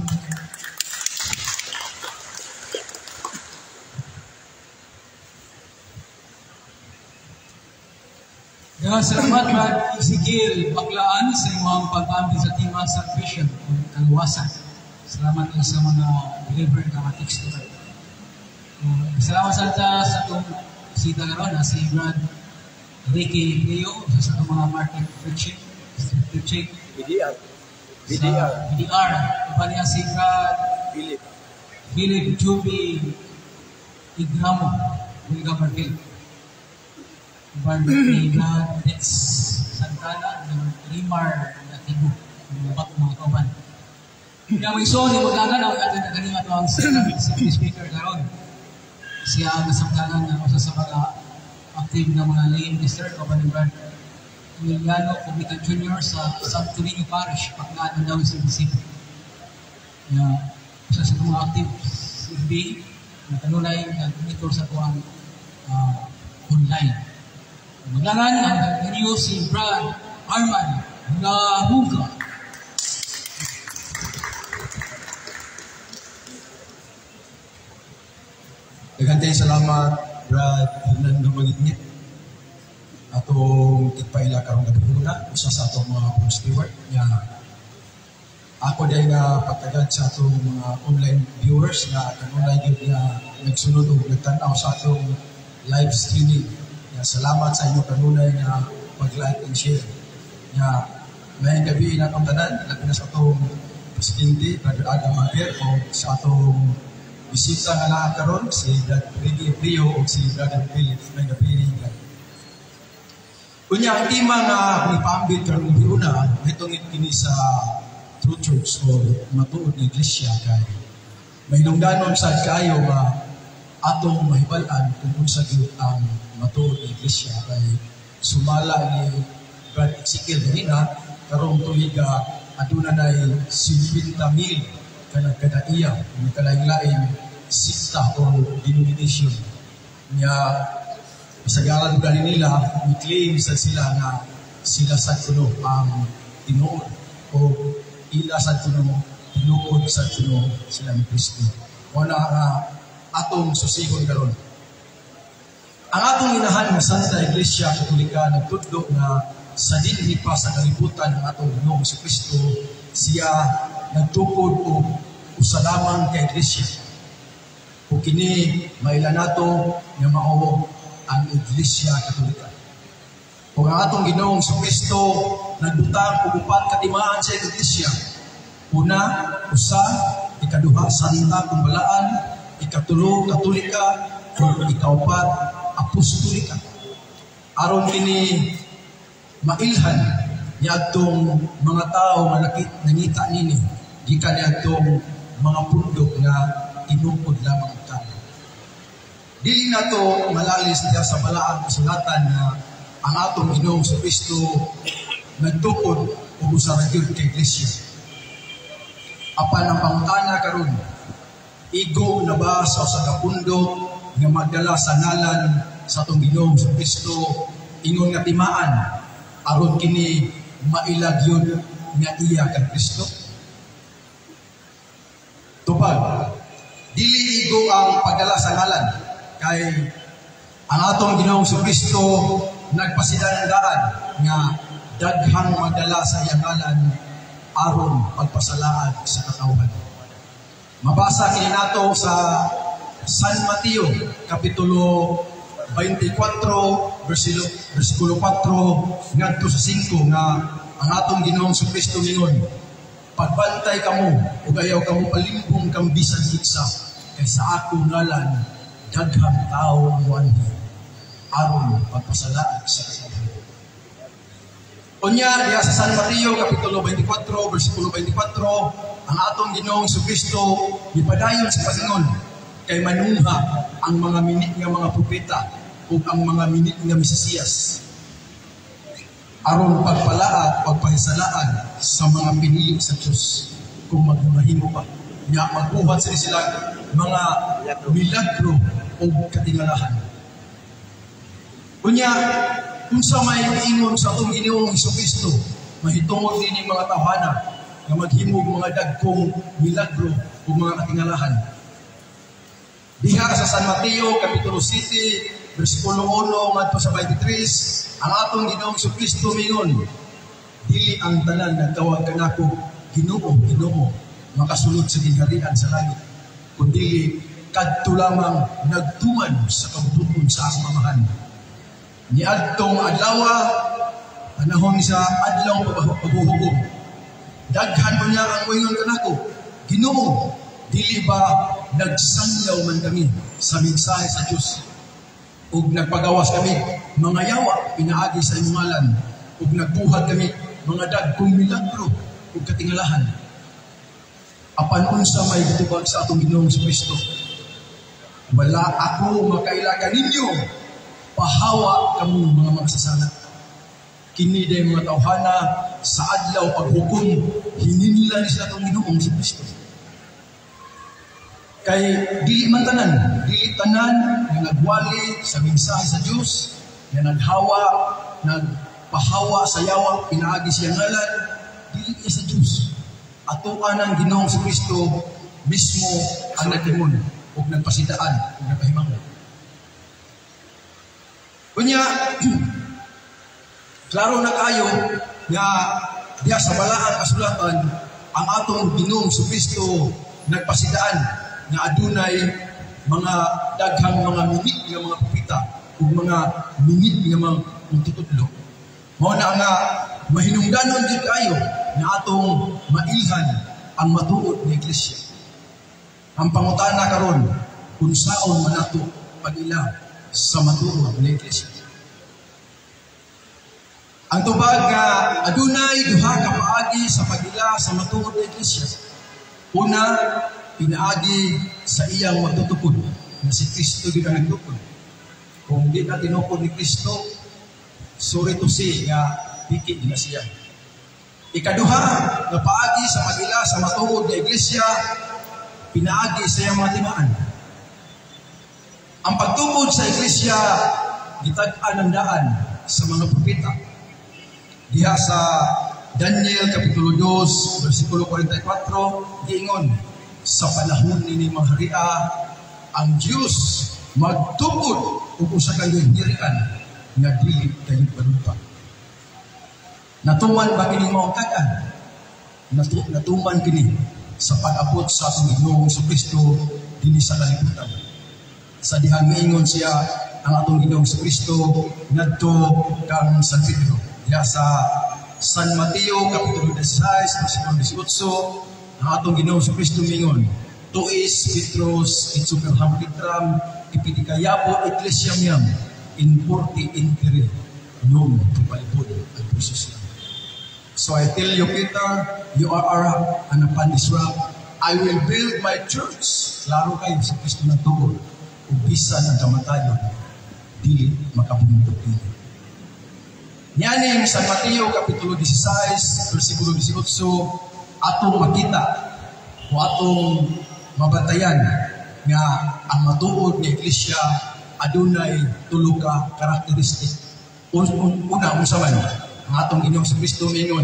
S1: Dengan salamat Brad Ezekiel Baklaan sa imong pag-ambil sa Team Salvation o kaluwasan. Salamat din sa mga believer na matiks ko. Uh, salamat sa ta sa itong sita karon na si Brad Ricky Leo sa itong mga market preaching. Preaching.
S2: B D R. B D R.
S1: B D R. Iba niya si Brad
S2: Philip.
S1: Philip Juby Igramo. Wilga Martil. Iba ni Brad Dex Santana ng Rimar na Tibu. Mga mga kauban. Yang may iso, ni Maglagan, ang ating nagalingat ang city speaker karon. Siya ang nasangkalan na usa sa mga active na mga lay minister, kauban ni Brad Emiliano Comita Junior sa Santo Niño Parish, Paglaan daw sa munisipyo. Ya, usa sa mga active C F B, na kanunay nag-monitor sa tuwang uh, online. Maglagan, ang nag-renew si Brad Arman Lahuga.
S4: Nagantay salamat, Brad Fernando Magitnit. Atong tigpaila karong gabi una, usa sa atong mga post steward. Ya, ako din nga patagad sa atong mga online viewers nga kanunay gyud nga nagsunod og nagtan-aw sa atong live streaming. Ya, salamat sa inyo kanunay nga pag-like and share. Ya, may gabi na atong tanan, labi na sa atong presidente, Brother Adam Maguire, o sa atong bisita nga na karon si Brad Ricky Leo o si Brother Philip may gapiling ka. Kunya ang tema nga ipambit karong gabi una, itong kini sa True Church o matuod na iglesia kay may nungdanon sa kayo nga atong mahibalan kung unsa gyud ang matuod na iglesia kay sumala ni Brad Ezekiel ganina karong tuiga aduna nay sipinta mil kanang kadaiya, may kalaing-laing sikta o denomination niya isagalan mo nila, may claim sa sila na sila sa kuno ang tinuod o ila sa kuno, tinuod sa kuno sila ni Kristo. Wala nga atong susihon karon. Ang atong inahan ng Santa Iglesia Katolika nagtudlo na sa dinhi pa sa kalibutan ng atong Ginoong si Kristo, siya nagtukod o usa lamang kay Iglesia. O kini mailan nato nga mao ang Iglesia Katolika. O ang atong Ginoong si Kristo nagbutang og upat katimaan sa Iglesia. Una, usa, ikaduha, santa kumbalaan, ikatulo, Katolika, o ikaupat, apostolika. Aron kini mailhan niadtong mga tao nga nangita nini gikan niadtong mga pundok nga tinukod lamang ta. Dili nato malalis diha sa balaang kasulatan na ang atong Ginoong si Kristo nagtukod og usa ra gyud kay iglesia. Apan ang pangutana karon, igo na ba sa usa ka pundok nga magdala sa ngalan sa atong Ginoong si Kristo ingon nga timaan aron kini mailag yun nga iya kang Kristo? Tupad, dili igo ang pagdala sa ngalan kay ang atong Ginoong si Kristo nagpasidandaan nga daghang magdala sa iyang ngalan aron pagpasalaan sa katawhan. Mabasa kini nato sa San Mateo kapitulo twenty-four versikulo versikulo four ngadto sa five nga ang atong Ginoong si Kristo ningon, pagbantay kamo ug ayaw kamo palimpong kang bisan iksa kay sa akong ngalan daghang tawo muanhi aron pagpasalaan sa katawhan. Unya diha sa San Mateo kapitulo twenty-four versikulo twenty-four ang atong Ginoong si Kristo gipadayon sa pasingon kay manungha ang mga minit nga mga propeta ug ang mga minit nga Mesiyas aron pagpalaat pagpahisalaan sa mga pinili sa Dios kung magmahimo pa nga magbuhat sila sila mga milagro o katingalahan. Kunya, kung sa may ingon sa itong Ginoong Jesucristo, mahitungod din yung mga tawhana na maghimog mga dagkong milagro o mga katingalahan. Diha sa San Mateo, Kapitulo seven, versikulo one, ngadto sa twenty-three, ang atong Ginoong Jesucristo mingon, dili ang tanan nagtawag kanako, Ginoo, Ginoo, makasulod sa gingharian sa langit, kundi kadto lamang nagtuman sa kabubuton sa akong amahan. Niadtong adlaw, panahon sa adlaw paghuhubog, daghan mo niya ang uingon kanako, Ginoo, dili ba nagsangyaw man kami sa mensahe sa Diyos? Ug nagpagawas kami mga yawa pinaagi sa imong ngalan, ug nagbuhat kami mga dagkong milagro ug katingalahan. Apan unsa may gitubag sa atong Ginoong Jesucristo? Wala ako makailagan ninyo, pahawa kamong mga magsasala. Kini day mga tawhana sa adlaw paghukom, hininila ni sila atong Ginoong Jesucristo. Kay dili man tanan, dili tanan nga nagwali sa mensahe sa Dios, nga naghawa, nagpahawa sa yawa, pinaagi siya ngalan, dili kay sa Dios. Atuan ang Ginoong Jesucristo mismo ang nagtimon ug nagpasidaan ug nagpahimangon. Kunya, klaro na kayo nga diya sa balaang kasulatan ang atong Ginoong Jesucristo nagpasidaan na adunay mga daghang mga minit nga mga propeta ug mga minit nga mga tutudlo. Mao na nga mahinungdanon jud kayo na atong mailhan ang matuod nga iglesia. Ang pangutana karon kung saon man nato pag-ila sa matuod nga iglesia. Ang tubag nga adunay duha ka paagi sa pag-ila sa matuod nga iglesia. Una, pinaagi sa iyang magtutupod na si Kristo din ang nagtupod. Kung di na tinupod ni Kristo, sorry to say nga dikit na siya. Ikaduha, na paagi sa pag-ila sa matuod na iglesia, pinaagi sa iyang mga timaan. Ang pagtupod sa iglesia, gitag-an ng daan sa mga propeta. Diha sa Daniel Kapitulo two, versikulo forty-four, giingon, sa panahon ni mga haria, ang Diyos magtupod ug usa ka hirian nga dili kayo panupa. Natuman ba kini mao kagan? Natu natuman kini sa pag-abot sa atong Ginoong Jesucristo dinhi sa kalibutan. Sa dihang miingon siya ang atong Ginoong Jesucristo ngadto kang San Pedro. Diha sa San Mateo Kapitulo sixteen, versikulo eighteen, ang atong Ginoong Jesucristo mingon, tuis Petros et superham litram ipidikayapo eklesiam yam in forty interi non tupalipod at pusos. So I tell you, Peter, you are an upon this rock, I will build my church. Klaro kayo sa Kristo ng tugon, ubisan ang kamatayon, dili makabundok dili. Niyaning San Mateo Kapitulo sixteen, versikulo eighteen, atong makita o atong mabantayan nga ang matuod nga iglesia adunay tulo ka karakteristik. Una, unsa man ang atong Ginoong Jesucristo mingon,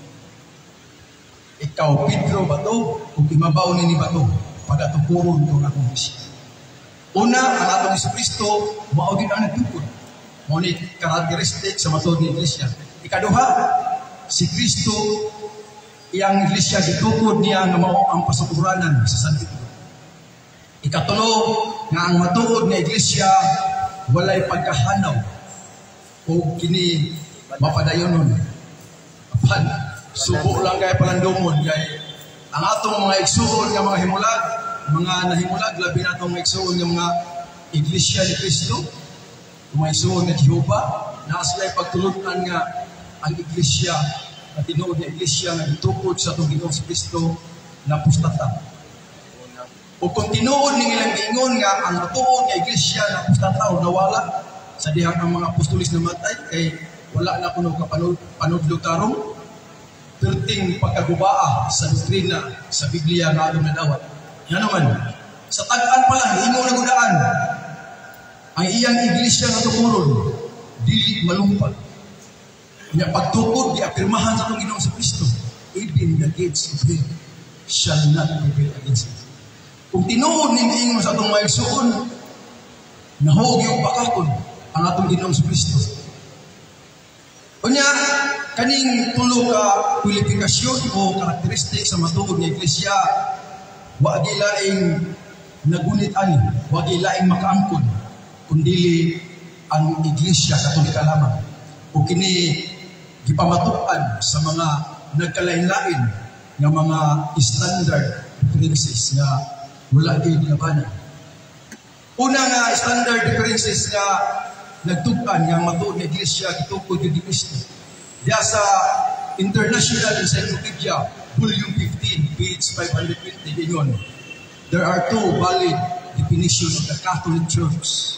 S4: ikaw Pedro ba to kung imabaw ni bato pagatukuron ko akong iglesia. Una, ang atong Jesucristo mao gid ang nagtukod. Mao ni karakteristik sa matuod nga iglesia. Ikaduha, si Kristo iyang iglesia gitukod niya nga mao ang pasukuranan sa San Pedro. Ikatulo, nga ang matuod nga iglesia walay pagkahanaw o kini mapadayonon. Apan subo lang kay palandumon kay ang atong mga igsuon nga mga himulag, mga nahimulag labi natong mga igsuon nga mga iglesia ni Kristo, mga igsuon nga Jehova, na sila pagtulunan nga ang iglesia at tinuod na iglesia nga gitukod sa atong Ginoong Jesucristo na pustata. O kung tinuod ning ilang giingon nga ang matuod nga iglesia na pustata o nawala sa dihang ang mga apostolis na matay kay wala na kuno kapanudlo tarong perting pagkagubaa sa doktrina sa Biblia nga atong nadawat. Yan naman, sa tag-an pa lang, imo na gudaan, ang iyang iglesia nga tukuron, dili malumpag. Nga pagtukod, di-apirmahan sa itong Ginoong Kristo, even the gates of hell shall not prevail against it. Kung tinuod ninyo ingon sa itong maigsuon, nahog yung bakakon ang atong Ginoong Kristo. Kunya, kaning tulo ka kwalifikasyon o karakteristik sa matuod ng iglesia, wag ilaing nagunit ani, wag ilaing makaangkon, kundi ang iglesia katolika lamang. O kini gipamatuan sa mga nagkalain-lain ng mga standard differences nga wala gyud labanan. Una nga standard differences nga nagtukan nga matuod nga iglesia gitukod gyud ni Kristo. Diya sa International Encyclopedia, Volume fifteen, page five hundred twenty, ingon, there are two valid definitions of the Catholic Church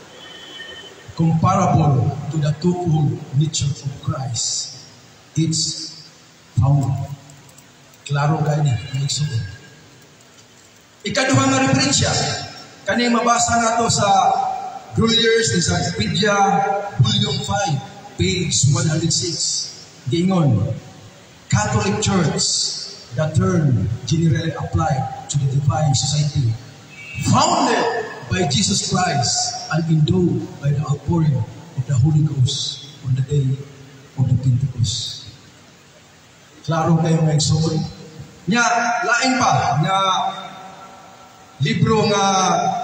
S4: comparable to the twofold nature of Christ. It's found. Klaro gani, naigsuon. Ikaduha nga referensya, kaning mabasa nato sa Grulier's Encyclopedia, Volume five, page one hundred six. Gingon, Catholic Church, the term generally applied to the divine society, founded by Jesus Christ and endowed by the outpouring of the Holy Ghost on the day of the Pentecost. Klaro kayo mga igsoon. Nya, lain pa, nga libro nga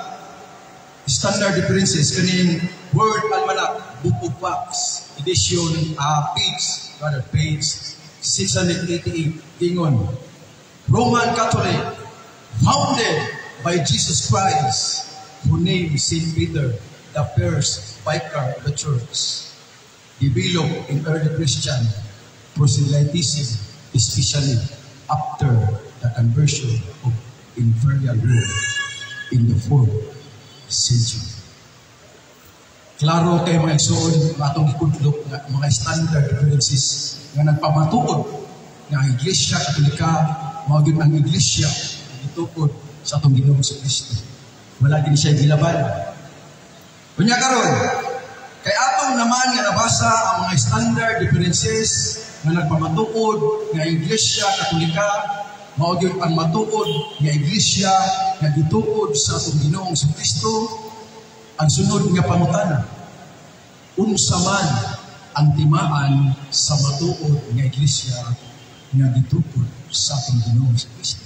S4: standard differences, kaning Word Almanac, Book of Facts, edition, uh, page, rather, page six hundred eighty-eight, Gingon, Roman Catholic, founded by Jesus Christ, who named Saint Peter the first vicar of the church, developed in early Christian proselytism, especially after the conversion of Imperial Rome in the fourth century. Klaro kayo mga igsoon, atong ikudlok nga mga standard differences nga nagpamatuod nga ang Iglesia Katolika, mao gyud ang Iglesia nga gitukod sa atong Ginoong Kristo. Wala gid siya gilaban. Kunya karon, kay atong naman nga nabasa ang mga standard differences nga nagpamatuod nga Iglesia Katolika, mao gyud ang matuod nga Iglesia nga gitukod sa atong Ginoong Kristo. Ang sunod nga pangutana, unsa man ang timaan sa matuod nga iglesia nga gitukod sa atong Ginoong Kristo?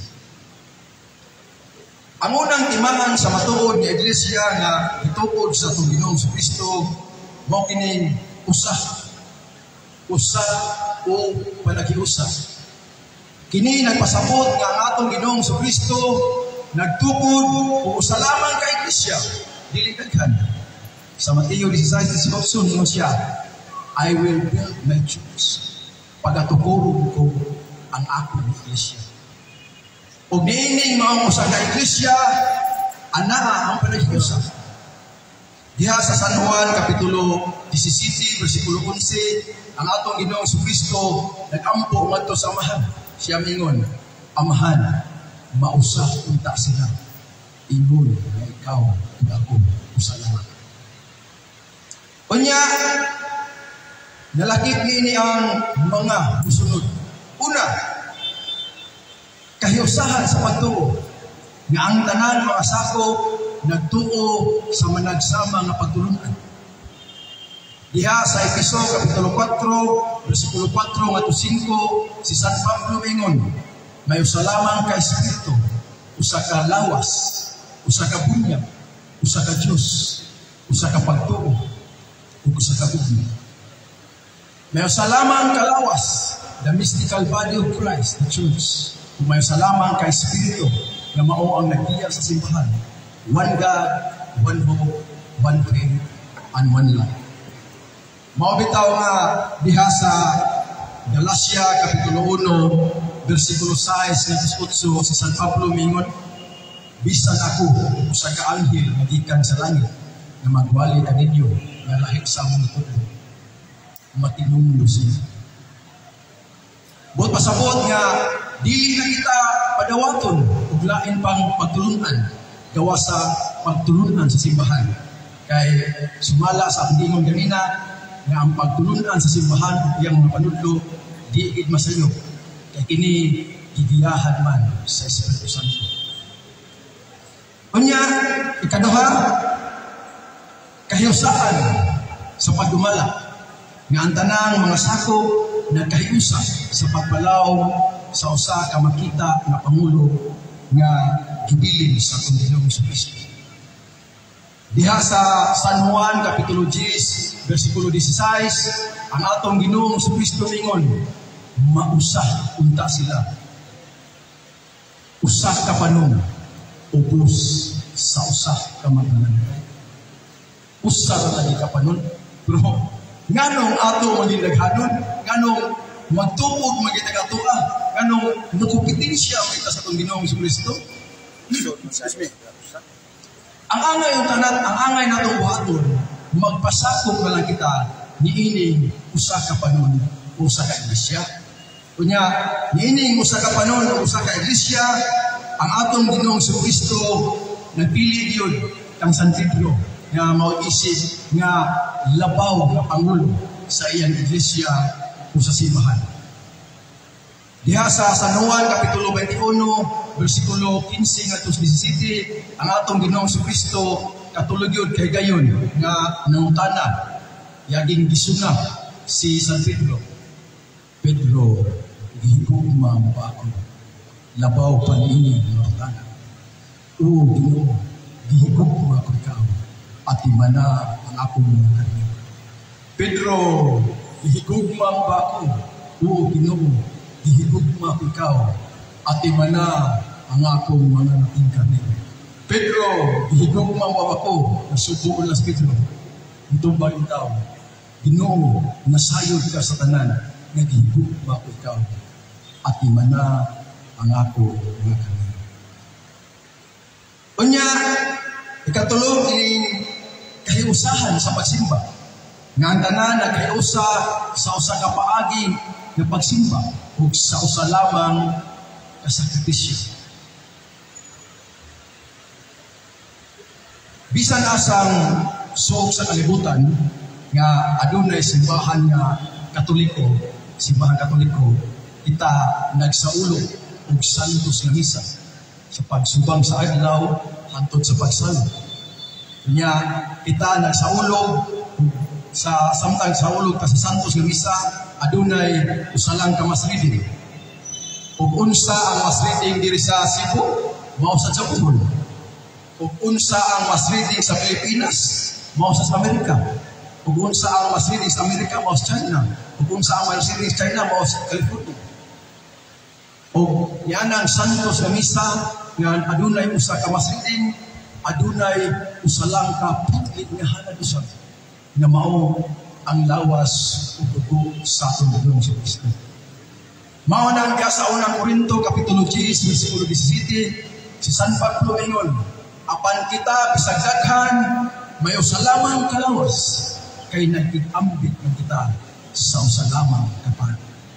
S4: Ang unang timaan sa matuod nga iglesia nga gitukod sa atong Ginoong Kristo mao kining usa. Usa o panagiusa. Kini nagpasabot nga ang atong Ginoong Kristo nagtukod o usa lamang ka iglesia. Dili daghan. Sa Mateo sixteen eighteen ningon siya, I will build my church. Pagatukuron ko ang akong iglesia. O niining mga usa ka iglesia, ana ang panagiusa. Diha sa San Juan Kapitulo seventeen, versikulo eleven, ang atong Ginoong Kristo nagampo ngadto sa amahan. Siya mingon, amahan, mausa unta sila. Ingon na ikaw at ako usalamat. Unya, nalakip niini ang mga musunod. Una, kahiusahan sa pagtuo nga ang tanan mga sako nagtuo sa managsama nga pagtulungan. Diha sa Efeso Kapitulo four, versikulo four ngadto five, si San Pablo mingon, may usalamang ka Espiritu, usa ka lawas, usa ka bunyag, usa ka Diyos, usa ka pagtuo, ug usa ka bugnaw. May usa lamang kalawas, the mystical body of Christ, the church. Ug may usa lamang ka Espiritu nga mao ang nagtiya sa simbahan. One God, one hope, one faith, and one life. Mao bitaw nga diha sa Galacia Kapitulo one, versikulo six ngadto eight, si San Pablo mingon, bisan ako usa ka anghel nga gikan sa langit nga magwali kaninyo nga lahi sa among tubo, matinunglo sila. But magpasabot nga dili na kita padawaton ug lain pang pagtulunan gawa sa pagtulunan sa simbahan. Kay sumala sa pagdingon ganina nga ang pagtulunan sa simbahan iyang mapanudlo di gid masayo. Kay kini gigiyahan man sa Espiritu Santo. Unya, ikaduha, kahiusahan sa pagdumala nga ang tanang mga sako nagkahiusa sa pagpalaw sa usa ka makita nga pangulo nga gibilin sa Panginoong Kristo. Diha sa San Juan kapitulo ten bersikulo sixteen, ang atong Ginoong Kristo ningon, mausah unta sila. Usah ka panon, ubos sa usah ka maglanay. Usah lagi ka panon, pero nganong ato magindaghanon, nganong magtuog magitagatua, nganong nakupitensya kita sa atong Ginoong Kristo. Ang angay yung tanan, ang angay na itong buhaton, magpasakop na lang kita niining usa ka panon, usa ka iglesia. Kunya, niining usa ka panon, usa ka iglesia, ang atong Ginoong Kristo nagpili yun kang San Pedro nga mauisip nga labaw nga pangulo sa iyang iglesia o sa simbahan. Diha sa San Juan kapitulo twenty-one bersikulo fifteen ngadto seventeen, ang atong Ginoong Kristo katulog yun kay gayon nga nangutana yaging gisuna si San Pedro. Pedro, gihigugma mo ba ako? Labaw pa niini nangutana. Oo, Ginoo, gihigugma ko ikaw at imana ang akong mga kanyo. Pedro, gihigugma mo ba ako? Oo, Ginoo, gihigugma ko ikaw at imana ang akong mga natingkanin. Pedro, gihigugma mo ako, nasubuon na si Pedro. Itong ba itaw, Ginoo, nasayod ka sa tanan, nagihigugma ko ikaw at imana ang ako mga kanina. Unya, ikatulong ining kahiusahan sa pagsimba. Nga ang tanan na kahiusa sa usa ka paagi ng pagsimba o sa usa lamang kasakripisyo. Bisan asang suog sa kalibutan nga adunay simbahan nga Katoliko, simbahan Katoliko, kita nagsaulog og santos nga misa sa pagsubang sa adlaw hangtod sa pagsalo. Kanya kita nagsaulog sa samtang saulog ka sa santos nga misa adunay usa lang ka mas reading. Ug unsa ang mas reading diri sa Cebu, mao sa Japan. Ug unsa ang mas reading sa Pilipinas, mao sa Amerika. Ug unsa ang mas reading sa Amerika, mao sa China. Ug unsa ang mas reading sa China, mao sa California. Ug yan ang santos nga misa nga adunay usa ka mas reading, adunay usa lang ka putlit nga hanad usa nga mao ang lawas ug dugo sa atong Ginoong Kristo. Mao nang sa unang Korinto kapitulo ten bersikulo seventeen, si San Pablo ingon, apan kita bisag daghan may usa lamang kalawas kay nagig-ambit man kita sa usa lamang kapan.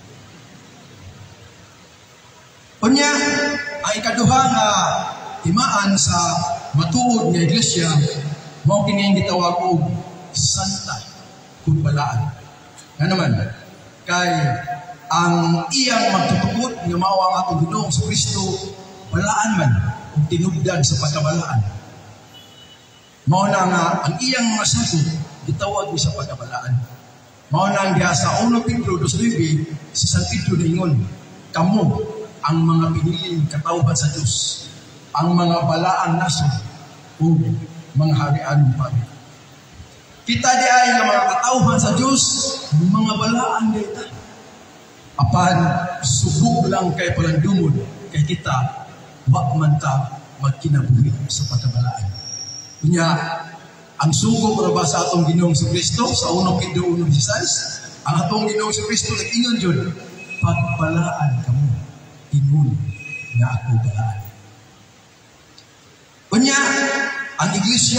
S4: Unya, ang ikaduha nga timaan sa matuod nga iglesia mao kini gitawag og santa kung balaan. Nga naman, kay ang iyang magtutukod nga mao ang atong Ginoong Kristo balaan man kung tinubdan sa pagkabalaan. Mao na nga ang iyang mga sakop gitawag sa pagkabalaan. Mao na ang diha sa First Pedro two nine si San Pedro ningon, kamo ang mga piniling katawhan sa Diyos, ang mga balaang nasod o mga harian ng pari. Kita di ay nga mga katawhan sa Diyos, mga balaan dita. Apan, subok lang kay palandumod, kay kita, wak man ta magkinabuhi sa pagkabalaan. Kunya, ang sugo para ba sa atong Ginoong Kristo sa First Pedro one sixteen, ang atong Ginoong Kristo nag-ingon yun, pagbalaan kamo, inun nga ako balaan. Kunya, ang iglesia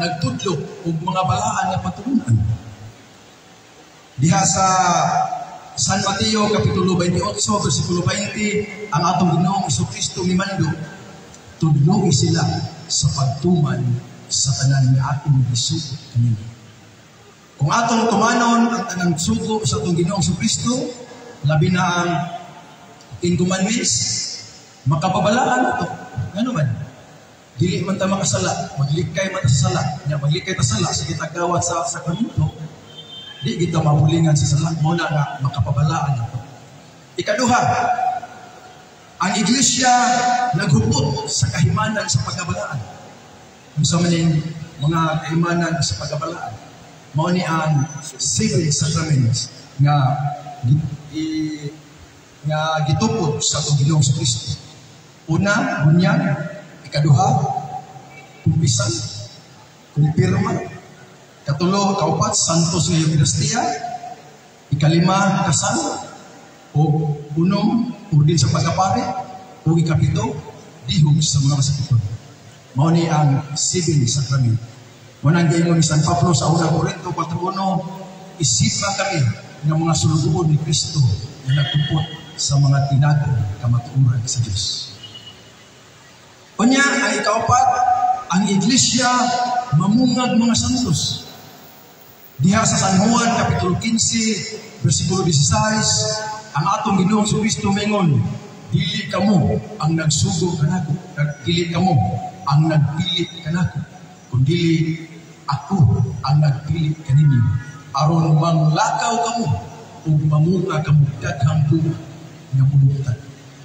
S4: nagtudlok og mga balaan nga patulunan. Diha sa San Mateo Kapitulo twenty-eight, versikulo twenty, ang atong Ginoong Jesucristo mimando, tudloy sila sa pagtuman sa tanan nga atong gisugo kanina. Kung atong tumanon ang tanang sugo sa atong Ginoong Jesucristo, labi na ang Ten Commandments, makapabalaan ito. Ano man? Dili man ta makasala, maglikay man ta sa sala. Nya maglikay ta sala sa gitagawat sa sakramento, di kita mabulingan sa sala mo na nga makapabalaan ito. Ikaduha, ang iglesia naghupot sa kahimanan sa pagkabalaan. Kung sa maning mga kahimanan sa pagkabalaan, mao ni ang seven sacraments nga i, nga gitupod sa atong Ginoong Jesucristo. Una, bunyag. Ikaduha, kumpisan, kumpirma. Katulo, kaupat, santos nga Eucharistia. Ikalima, kasal. O unom, urdin sa pagkapare. O ikapito, dihog sa mga masakipon. Mao ni ang seven sacrament. Munang giingon ni San Pablo sa unang Korinto four one, isipa kami ng mga sulugoon ni Kristo na nagtupot sa mga tinagong kamatuoran sa Diyos. Unya, ang ikaapat, ang iglesia mamungag mga santos. Diha sa San Juan, Kapitulo fifteen, versikulo sixteen, ang atong Ginoong Jesucristo mingon, dili kamo ang nagsugo kanako, dili kamo ang nagpili kanako, kundi ako ang nagpili kaninyo, aron manglakaw kamo ug mamunga kamo daghang bunga nga bulutan.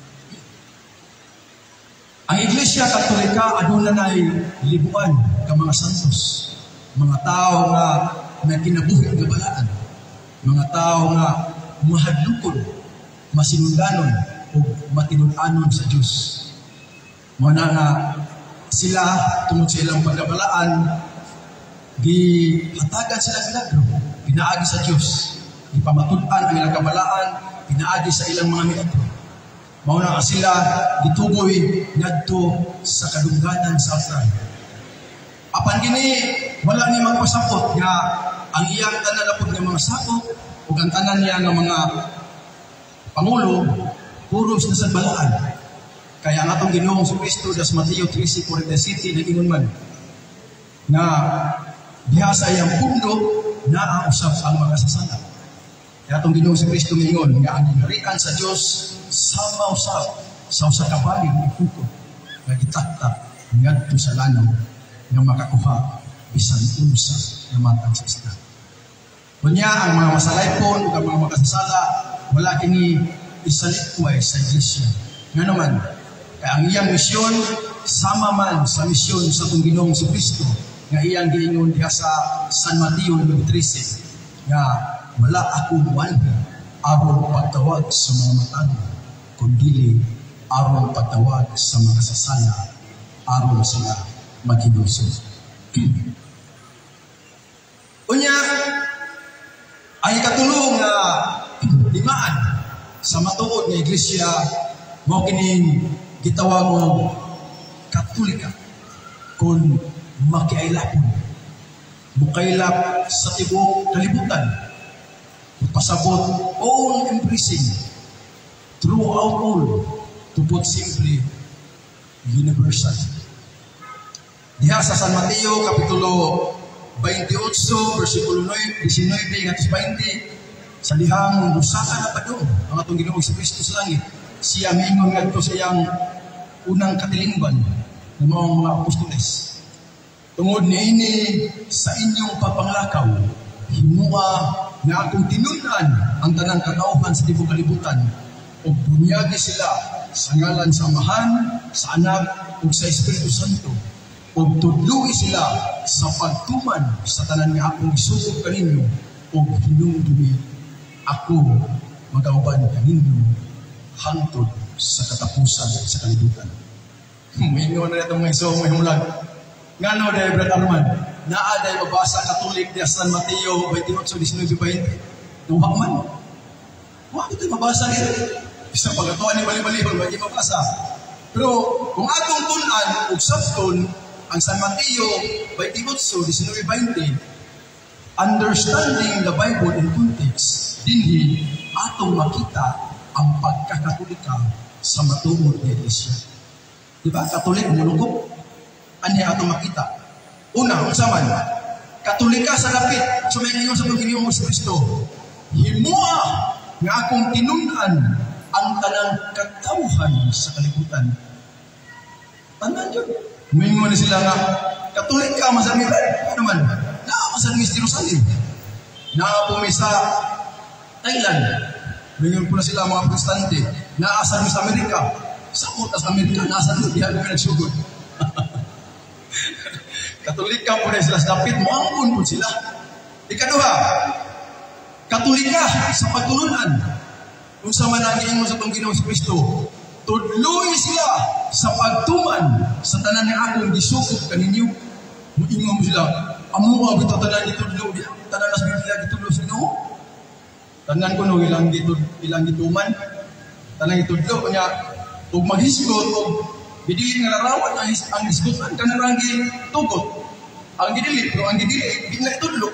S4: Ang Iglesia Katolika aduna nay libuan ka mga santos, mga tao nga may kinabuhi nga balaan, mga tao nga mahadlukon, masinundanon o matinud-anon sa Diyos. Muna nga sila tungod sa ilang pagkabalaan, gihatagan sila milagro, pinaagi sa Diyos, ipamatud-an ang ilang kabalaan, pinaagi sa ilang mga milagro. Mauna nga sila gituboy ngadto sa kadungganan sa altar. Apan gini wala ni magpasakot nga ang iyang tanan napod nga mga sakop ug ang tanan niya nga mga pangulo puros na sa balaan. Kaya ang atong Ginoong Jesucristo das Mateo three forty-seven nagingon man na diha sa iyang pundo naa usab ang mga sasala. Kaya itong Ginoong Jesucristo ngayon, nga ang hinarian sa Diyos, sama usap, sa usa ka baling ikuko, nga gitakta, ngadto sa lanaw, nga makakuha, bisan unsa, nga matang sa isda. Kunya, ang mga masalaypon, ang mga makasasala, wala kini isalikway sa iglesia. Nga naman, kaya ang iyang misyon, sama man sa misyon sa itong Ginoong Jesucristo, nga iyang giingon diha sa San Mateo thirteen, nga wala akong walhi aron pagtawag sa mga matano, kundi aron pagtawag sa mga sasala, aron sila maghinuso. Unya, ang ikatulong nga limaan sa matuod nga iglesia, mao kining gitawag mo Katolika, kung makiailapon, mukailap sa tibok kalibutan, pasabot all embracing throughout all, to put simply, universal. Diha sa San Mateo Kapitulo twenty-eight, versikulo nineteen at twenty, sa dihang busaka na pa doon ang atong Ginoong Jesucristo sa langit, siya mingon ngadto sa iyang unang katilingban ng mga apostoles. Tungod niini sa inyong papanglakaw, himua nga akong tinunan ang tanang katauhan sa tibok kalibutan o bunyagi sila sa ngalan sa Amahan, sa Anak ug sa Espiritu Santo o tudluwi sila sa pagtuman sa tanan nga akong isugod kaninyo o hinumdumi ako magauban kaninyo hangtod sa katapusan sa kalibutan. Mingon na itong mga iso may mulag. Nga no, dahil Brad Arman, naaday mabasa Katolik di San Mateo twenty-eight, nineteen, twenty. Nuhak man. Huwag ito'y mabasa nito. Isang pagkatuan ni bali-balihon, hindi mabasa. Pero kung atong tunan o sabton, ang San Mateo twenty-eight, nineteen, twenty, understanding the Bible in context, dinhi atong makita ang pagkakatolika sa matuod nga iglesia. Di ba? Katolik mulungkop. Ani atong makita. Una, unsa man? Katolika sa dapit. So may ingon sa Panginoon sa Kristo. Himua nga akong tinun-an ang tanang katawhan sa kalibutan. Tanan yun. Mingon na sila nga, Katolik ka, masamiran. Ano man? Naapasal ng Jerusalem. Naapumi sa Thailand. Mingon po na sila mga protestante. Naasal sa Amerika. Sa utas Amerika, naasal mo diyan kami nagsugod. Katolika po na sila sa dapit. Muangkon po sila. Ikaduha, Katolika sa pagtulunan. Kung sa manangin mo sa Panginoon sa Kristo, tudloy sila sa pagtuman sa tanan ng akong gisukop kaninyo. Muingon mo sila, amo ang ito tanan dito tudlo, tanan nas Biblia dito tudlo sa Ginoo. Tanan ko no ilang dito ilang dituman, tanan itudlo kanya ug maghisgot ug bidili nga larawan ang ang hisgotan kanang tugot. Ang gidili, pero ang gidili di na itudlo.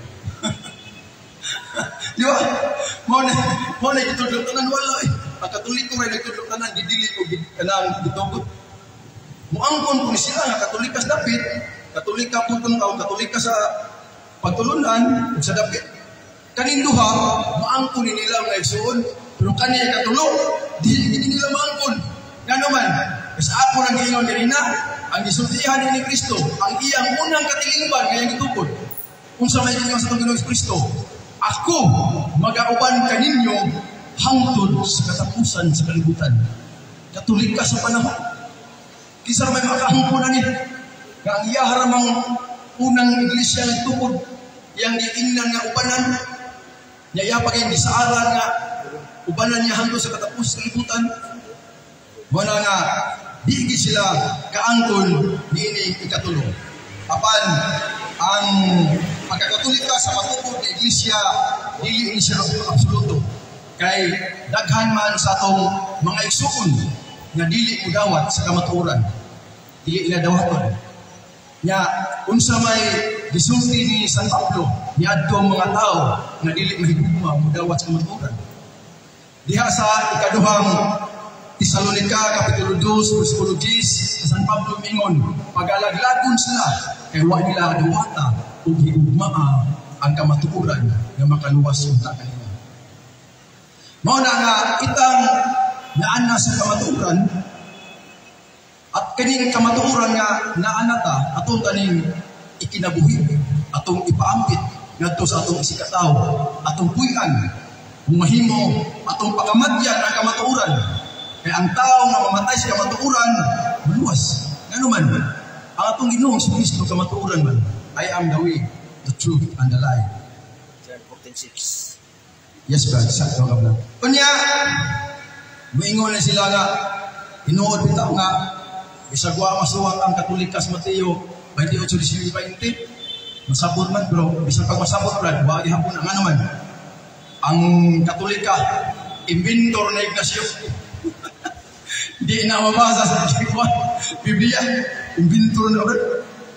S4: Di ba? Mo na mo na itudlo tanan wala eh. Ang Katoliko rin nagtudlo tanan gidili ko kanang gitugot. Muangkon ko ni sila nga Katolika sa dapit, Katolika po kung tao, Katolika sa pagtulunan ug sa dapit. Kaning duha, muangkon ni nila nga igsuon, pero kani Katulok, dili gid nila muangkon. Ngano man? Sa ako nang giingon ganina, ang gisultihan ni Kristo, ang iyang unang katilingban kaya gitupod. Kung sa may ingon sa Panginoon Kristo, ako magauban kaninyo hangtod sa katapusan sa kalibutan. Katolik ka sa panahon. Kisar may makahangkunan ni nga ang iyaharamang unang iglesia ng tukod, yang giingnan nga ubanan, niya iyapag yung disaaran nga ubanan niya hangtod sa katapusan sa kalibutan. Wala nga, di sila kaangkon ni ining ikatulong. Apan, ang pagkakatolika sa matukod ng iglesia, dili ini siya absoluto. Kay daghan man sa atong mga igsuon nga dili mo dawat sa kamatuoran, dili ila dawaton. Nya unsa may gisulti ni San Pablo niadto mga tao nga dili mahigugma mo dawat sa kamatuoran. Diha sa ikaduhang Tesalonica kapitulo two versikulo ten San Pablo mingon, pagalaglagon sila kay wa nila dawata ug higugmaa ang kamatuoran nga makaluwas unta kanila. Mao na nga kitang naana sa kamatuoran at kaning kamatuoran nga naana ta atong kaning ikinabuhi, atong ipaambit ngadto sa atong isikataw, atong puy-an, mahimo atong pagamadyan ang kamatuoran. Kaya ang tao nga mamatay sa kamatuoran maluwas. Ngano man ang atong Ginoong si Kristo kamatuoran man, I am the way, the truth and the life.
S2: John fourteen six.
S4: Yes, brother. Sakto ka, brother. Kunya, maingon na sila nga, inuod bitaw nga, bisagwa masuwang ang Katolikas Mateo twenty-eight twenty. Masabot man, bro. Bisag pag masabot, brad, wagi hapon ang ano man. Ang Katolika, inventor na Ignacio. Di na mabasa sa Biblia. Inventor na, brad.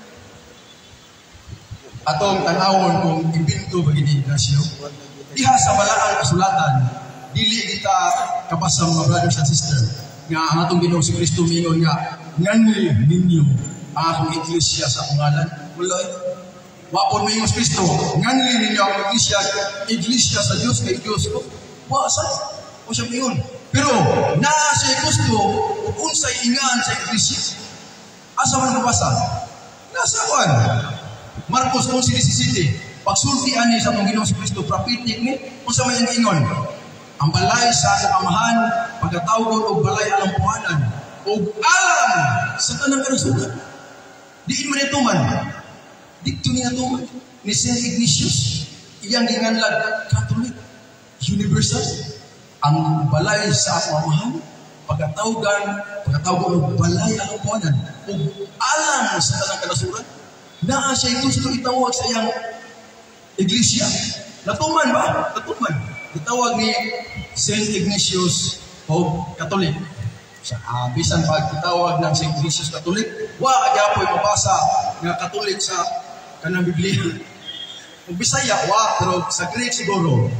S4: Atong tanawon kung imbento ba gini Ignacio. Diha sa balaang kasulatan, dili kita kapasang mga brothers and sisters nga ang atong Ginoong si Kristo mingon nga nganli ninyo ang akong iglesia sa pangalan. Wala wapon mo yung Kristo, nganli ninyo ang iglesia, iglesia sa Diyos kay Diyos ko. Wasa o siya mingon. Pero naa sa Kristo kung unsay ingan sa iglesia. Asa man nabasa? Nasa kuan Marcos eleven seventeen. Pagsulti ani sa Panginoon si Kristo prophetic ni unsa man ang ingon, ang balay sa amahan pagkatawgon og balay alang puhanan og alam sa tanang kanusugan. Diin man ito man dito niya tuman ni Saint Ignatius iyang ginganlag Catholic Universal ang balay sa amahan pagkatawgan pagkatawgon og balay alang puhanan og alam sa tanang kanusugan. Naa siya gusto itawag sa iyang iglesia. Natuman ba? Natuman. Itawag ni Saint Ignatius o Katolik. Sa uh, bisan pag itawag ng Saint Ignatius Katolik, wa agyapoy mabasa nga Katolik sa kanang Biblia. Kung Bisaya, wa, pero sa Greek siguro,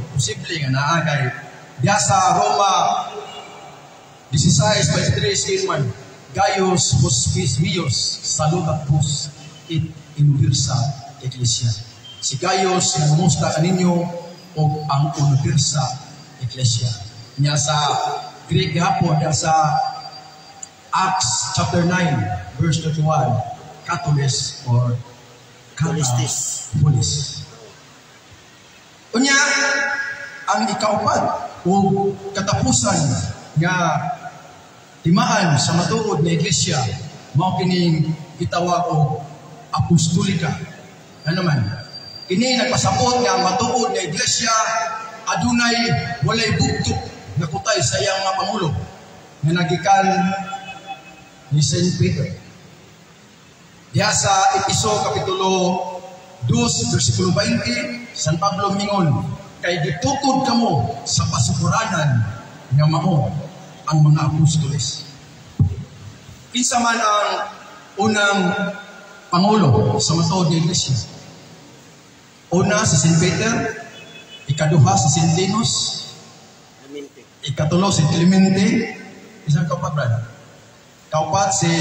S4: posible nga naa kay diha sa Roma sixteen twenty-three man Gaius Hospicius salutatus et universa ecclesia. Si Gaius nga musta kaninyo o ang universa ecclesia. Nya sa Greek gahapon diha sa Acts chapter nine verse thirty-one, Catholis or
S2: Holistis.
S4: Holis. Unya ang ikaupat o katapusan nga timaan sa matuod na iglesia mao kining gitawag og apostolika. Ano naman? Kini nagpasabot nga matuod na iglesia adunay walay bugtong na kutay sa iyang mga pangulo nga nagikan ni Saint Peter. Diha sa Episo Kapitulo two, versikulo twenty, San Pablo mingon, kay gitukod kamo sa pasukuranan nga mao ang mga apostoles. Kinsa man ang unang pangulo sa matuod nga iglesia? Una si Saint Peter, ikaduha si Saint Linus, ikatulo si Clemente, isang kaupat brad. Kaupat si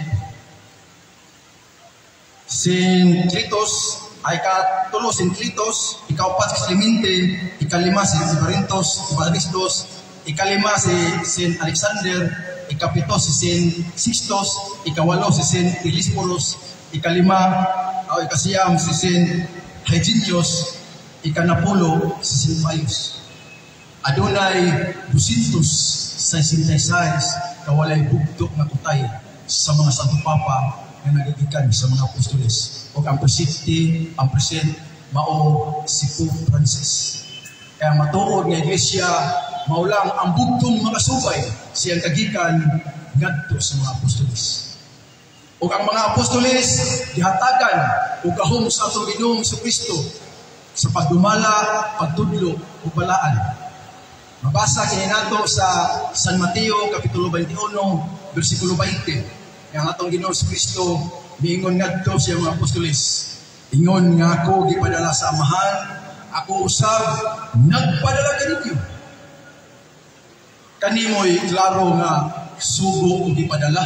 S4: Saint Clitus, ay ikatulo si Clitus, ikaupat si Clemente, ikalima si Ibarintos, Ibaristos, ikalima si Saint Alexander, ikapito si Saint Sixtus, ikawalo si Saint Elisporus, ikalima o ikasiyam si Saint Hyginus, ikanapulo si Saint Pius. Adunay dusintos sa sintesayas kawalay bugtok na kutay sa mga Santo Papa na nagigikan sa mga apostoles. O ang presidente, ang present, mao si Pope Francis. Kaya matuod nga iglesia, maulang ang bugtong mga subay siyang kagikan ngadto sa mga apostoles. O ang mga apostoles, gihatagan o gahom sa atong Ginoong Jesucristo sa pagdumala, pagtudlo o balaan. Mabasa kini nato sa San Mateo Kapitulo twenty-one, versikulo twenty. Yang atong Ginoong Jesucristo miingon ngadto sa mga apostoles. Ingon nga ako gipadala sa amahan, ako usab nagpadala kaninyo. Kanimoy klaro nga sugo o gipadala.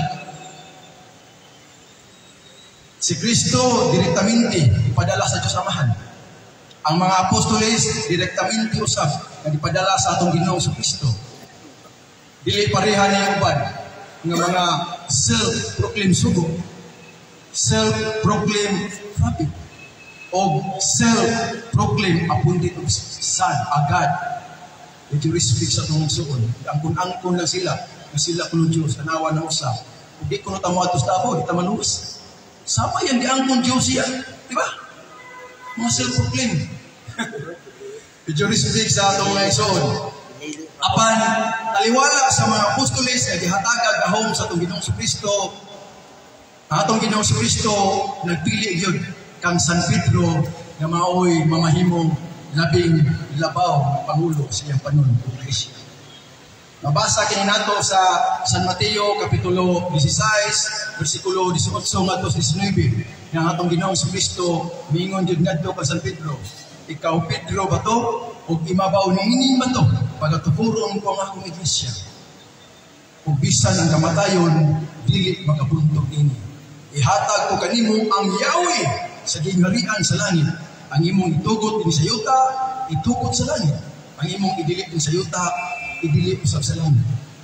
S4: Si Kristo direktamente ipadala sa Diyos Amahan. Ang mga apostoles direktamente usab nga ipadala sa atong Ginoong Jesucristo. Dili pareha ni uban nga mga self-proclaimed sugo, self-proclaimed prophet, o self-proclaimed appointed of son, agad. With respect sa itong suon. Angkon-angkon lang sila, na sila kulo Diyos, tanawa na usa. Kung di ko natamuha ito sa tabo, di tamaluwas. Sama yan, di angkon Diyos siya. Di ba? Mga self-proclaimed. With respect sa itong mga isuon. Apan, taliwala sa mga apostoles na gihatagag gahom sa itong Ginoong Jesucristo, ang atong Ginoong Jesucristo nagpili yun kang San Pedro na maoy mamahimong labing labaw ng Pangulo sa iyang panon ng Iglesia. Mabasa kini nato sa San Mateo Kapitulo sixteen, versikulo eighteen ngadto nineteen, nga atong Ginoong Jesucristo miingon jud ngadto kang San Pedro, ikaw Pedro ba to? O imabaw ni ini ba to? Pagatupuron ko ang akong iglesia. O bisan ang kamatayon, dili makabuntog ini. Ihatag ko kanimo ang Yahweh sa gingharian sa langit. Ang imong itugot din sa yuta, itugot sa langit. Ang imong idilip din sa yuta, idilip usab sa langit.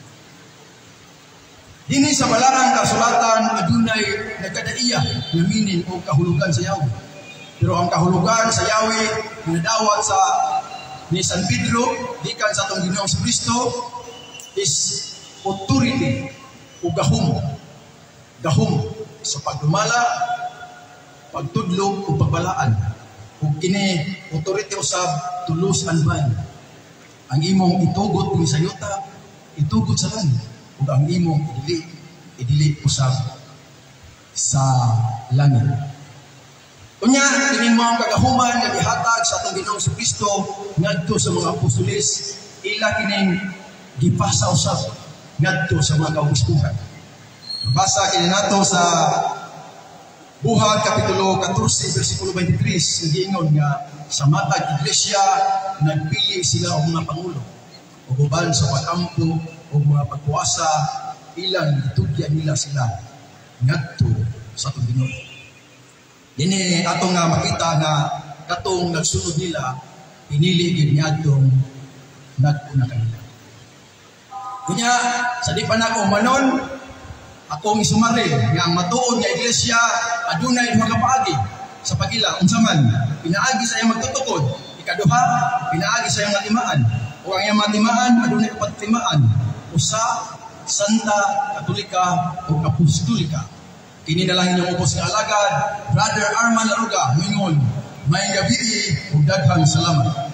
S4: Dini sa balarang kasulatan, adunay nagkadaiya na minin o kahulugan sa Yahweh. Pero ang kahulugan sa Yahweh, nadawat sa ni San Pedro, dikan sa itong Ginoong Jesucristo, is authority o gahom. Gahom sa pagdumala, pagtudlo o pagbalaan. O kini authority usab to lose and bind. Ang imong itugot ni sa yuta, itugot sa langit. O ang imong idili, idili usab sa langit. Kunya, kining mga kagahuman nga gihatag sa atong Ginoong Jesucristo ngadto sa mga apostoles, ila kining gipasa usab ngadto sa mga kaubiskuhan. Basa kini nato sa Buhat Kapitulo fourteen, versikulo twenty-three, giingon nga sa matag iglesia nagpili sila og mga pangulo ug uban sa pag-ampo og mga pagkuwasa ilang gitugyan nila sila ngadto sa atong Ginoo. Dini atong nga makita nga katong nagsunod nila pinili gid niadtong naguna kanila. Kunya sa di pa nako manon akong isumari nga ang matuod nga iglesia adunay duha ka paagi sa pagila unsa man pinaagi sa iyang magtutukod, ikaduha pinaagi sa iyang matimaan o ang iyang matimaan adunay upat timaan usa Santa Katolika o Apostolika. Kini na lang inyong upos nga alagad Brother Arman Laruga mingon may gabi ug daghang salamat.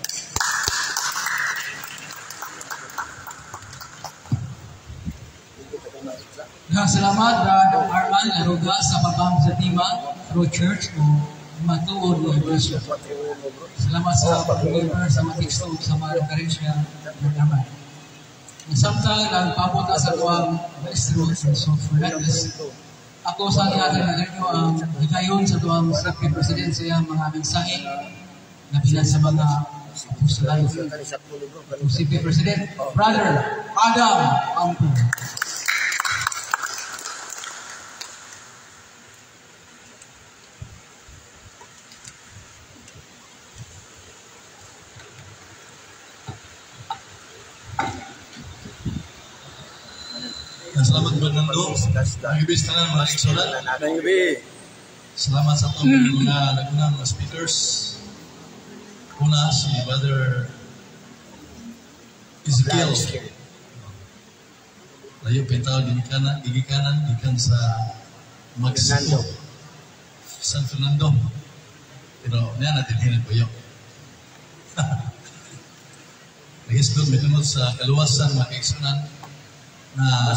S1: Nah, salamat Brother Arman Laruga sa pagpaham sa Tima Road Church o matuod ng iglesia. Salamat sa pag-deliver sa mga teksto sa mga karisya ng Arman. Samtang nagpapunta sa tuwang maestro sa Fernandez, ako sa ihatag na ganyo ang higayon sa tuwang Secretary President sa iyang mga mensahe na bilang sa mga apostolado. Secretary President, Brother Adam Ampo.
S5: Salamat Bernardo. Ang ibig tanan mga igsoon. Salamat sa itong mga nagunang mga speakers. Una si Brother Ezekiel. Layo pintao gigikanan, gigikanan gikan sa Mexico, San Fernando. Pero niya natin hinag po yun. Nagisdod may tunod sa kaluwasan mga kaigsunan na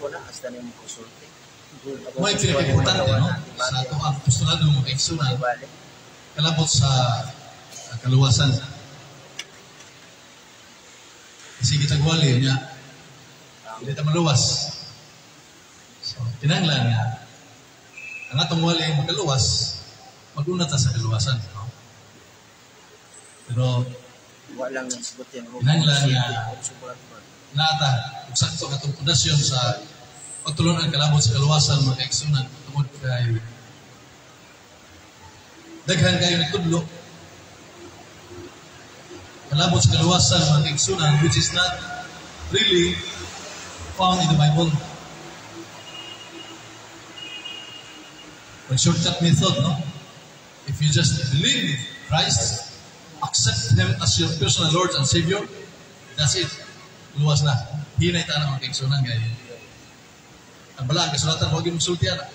S5: mo yung pinag-importante no? Sa ito ang postulado mga kaigsunan kalabot sa kaluwasan. Kasi kita gwali niya hindi ta maluwas. So, kinanglan nga ang atong wali magaluwas mag-una ta sa kaluwasan. No? Pero kinanglan nga nata sakto katong pundasyon sa pagtulungan kalabot sa kaluwasan mga kaigsunan tungod kay daghan kayo nagtudlo kalabot sa kaluwasan mga kaigsunan which is not really found in the Bible. One shortcut method, no? If you just believe in Christ, accept Him as your personal Lord and Savior, that's it. Luwas na. Hinay ta na mga kaigsunan ngayon. Ang bala, ang kasulatan, huwag yung sulti na.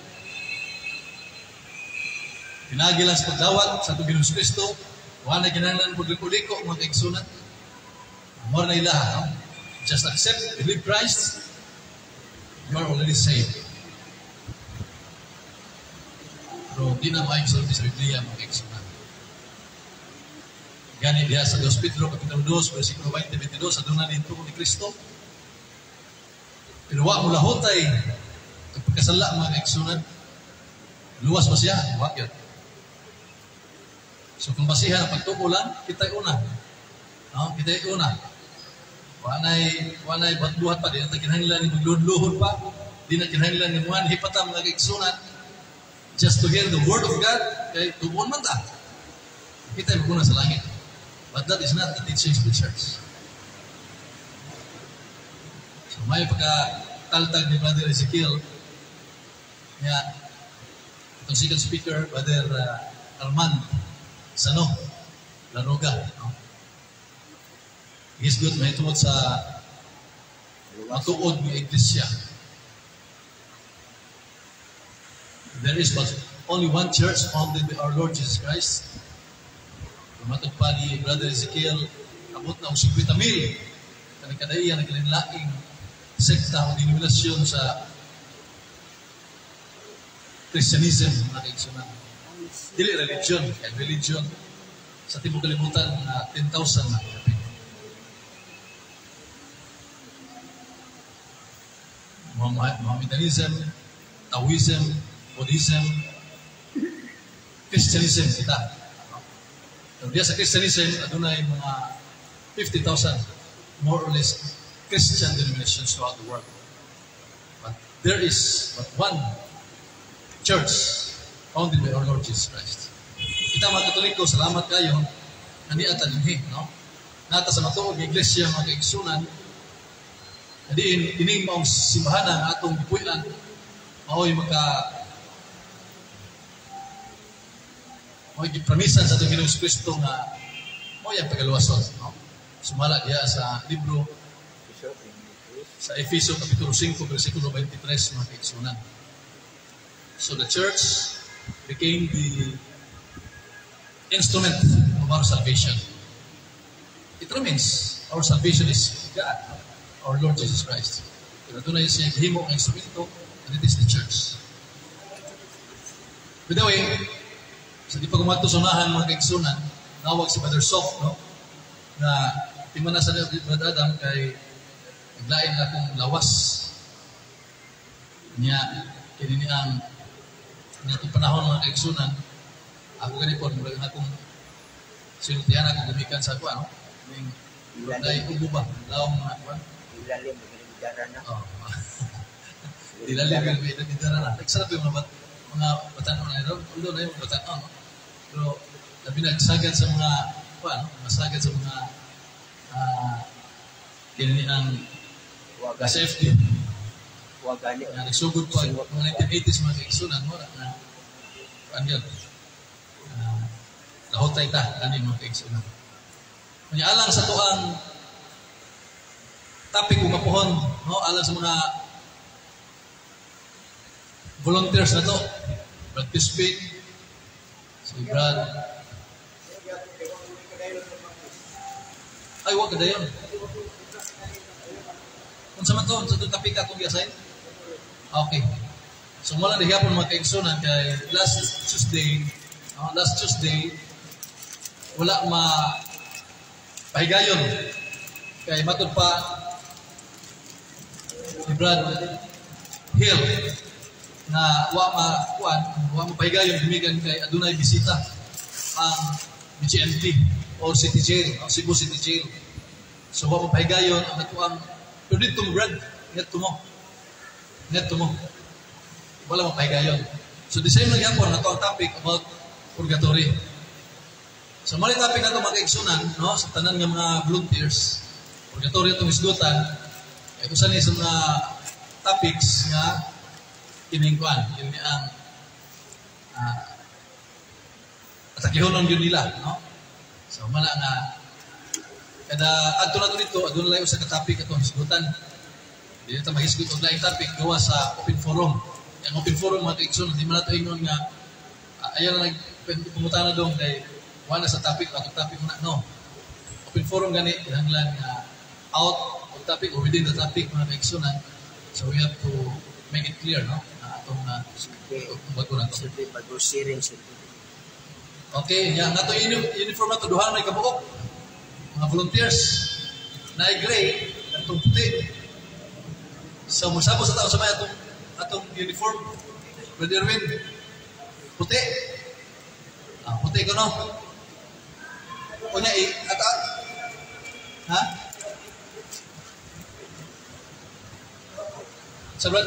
S5: Pinagi lang sa pagdawat sa itong Ginoong Kristo, huwag na ginanglan pagliko-liko mga kaigsunan. More na ilaha, no? Just accept, believe Christ, you are already saved. Pero di na maayong sulti sa Biblia mga kaigsunan. Gani diha sa Dos Pedro kapitulo two versikulo twenty to twenty-two sa dunan nito ni Kristo. Pero wa mo lahotay pagkasala mga kaigsunan. Luwas ba siya? Wa gyud. So kung basihan ang pagtuo lang, kita'y una. No, kita'y una. Wa nay wa nay buhat pa di na kinahanglan ni magluhod pa. Di na kinahanglan ni muhan hipatam mga kaigsunan. Just to hear the word of God kay tuon man ta. Kita'y maguna sa langit. But that is not the teachings of the church. So may pagka-taltag ni Brother Ezekiel, niya, itong second speaker, Brother uh, Arman Sano, Laruga. No? He's good, may tungod sa matuod ng iglesia. There is but only one church founded by our Lord Jesus Christ. Matag pa ni Brother Ezekiel, abot na ang fifty mil na nagkadaiyan na kalinlaing sekta o denominasyon sa Christianism na kaigsunan. Dili religion, kaya religion sa tibok kalimutan na ten thousand na kapit. Mohammedanism, Taoism, Buddhism, Christianism kita. Pero diya sa Christianism, adunay mga fifty thousand, more or less, Christian denominations throughout the world. But there is but one church founded by our Lord Jesus Christ. Kita mga Katoliko, salamat kayo, naniatan yun, no? Nata sa matuog ng iglesia, mga kaigsunan, hindi ining maong simbahan ang atong ipuyan, mao'y maka mao'y gipramisan sa itong Ginoong Kristo nga mao'y ang pagaluwason, no? Sumala diya sa libro sa Efeso Kapitulo five, versikulo twenty-three, mga kaigsunan. So the church became the instrument of our salvation. It remains, our salvation is God, our Lord Jesus Christ. Pero ito na yung siya himo ang instrumento, and it is the church. By the way, sa di pa gumato sa unahan mga kaigsunan, nawag si Brother Soft, no? Na tingnan na sa Brother Adam kay naglain na akong lawas niya kinini ang niya itong panahon mga kaigsunan. Ako ganit po, mula akong sinutihan ako gumikan sa kuwa, no? Dahil ubo ba? Laong mga kuwa?
S2: Ilalim, magigara na.
S5: Oo. Ilalim, magigara na. Nagsarap yung mga mga batanon na ito. Ulo na yung batanon, no? Pero nabinagsagad sa mga kuwa, no? Masagad sa mga uh, kinini ang S F D.
S2: Wagani.
S5: Na nagsugod po ang mga nineteen eighties mga kaigsunan mo na kuan yun. Nahotay ta, ani mga kaigsunan. Kanya alang sa tuang topic kung kapuhon, no? Alang sa mga volunteers na to, Brad Pispin, si Brad, ay wag kada yun. Kung sa man to, sa itong topic akong i-assign? Okay. So mula na hiyapon mga kaigsunan kay last Tuesday, uh, last Tuesday, wala ma pahigayon kay matod pa ni Brad Hill na wa ma kuan wa ma pahigayon gumikan kay adunay bisita ang B G M T o City Jail, o Cebu City Jail. So wa ma pahigayon ang atuang pero dito mo Brad, net mo net mo wala ma pahigayon. So the same lang yan po na ito ang topic about purgatory. So, mali topic na ito mga kaigsunan, no? Sa tanan ng mga volunteers, purgatory itong isgutan, ay kung saan sa mga topics nga kiningkuan, yun ang uh, atakihonon yun nila, no? So, mala nga, kada adto na ito dito, adto na lang sa ka-topic itong isgutan. Hindi na ito mag-isgut o laing topic, gawa sa open forum. Yung open forum mga kaigsunan, hindi man ito ingon nga, uh, ayan na nagpunta na doon kay wala sa topic, atong topic na, no. Open forum gani, kinahanglan nga out of topic or within the topic mga kaigsunan. So we have to make it clear, no? Na atong na bago na ito.
S2: Siyempre, bago sharing siyempre.
S5: Okay, yan. Nga ito uniform na ito, duhaan na ikabuok. Mga volunteers, na gray, atong puti. So magsabo sa tao sa may atong, atong uniform. Brother Erwin, puti. Ah, puti ko, no? Kunya eh, ata, ha? Sabrad?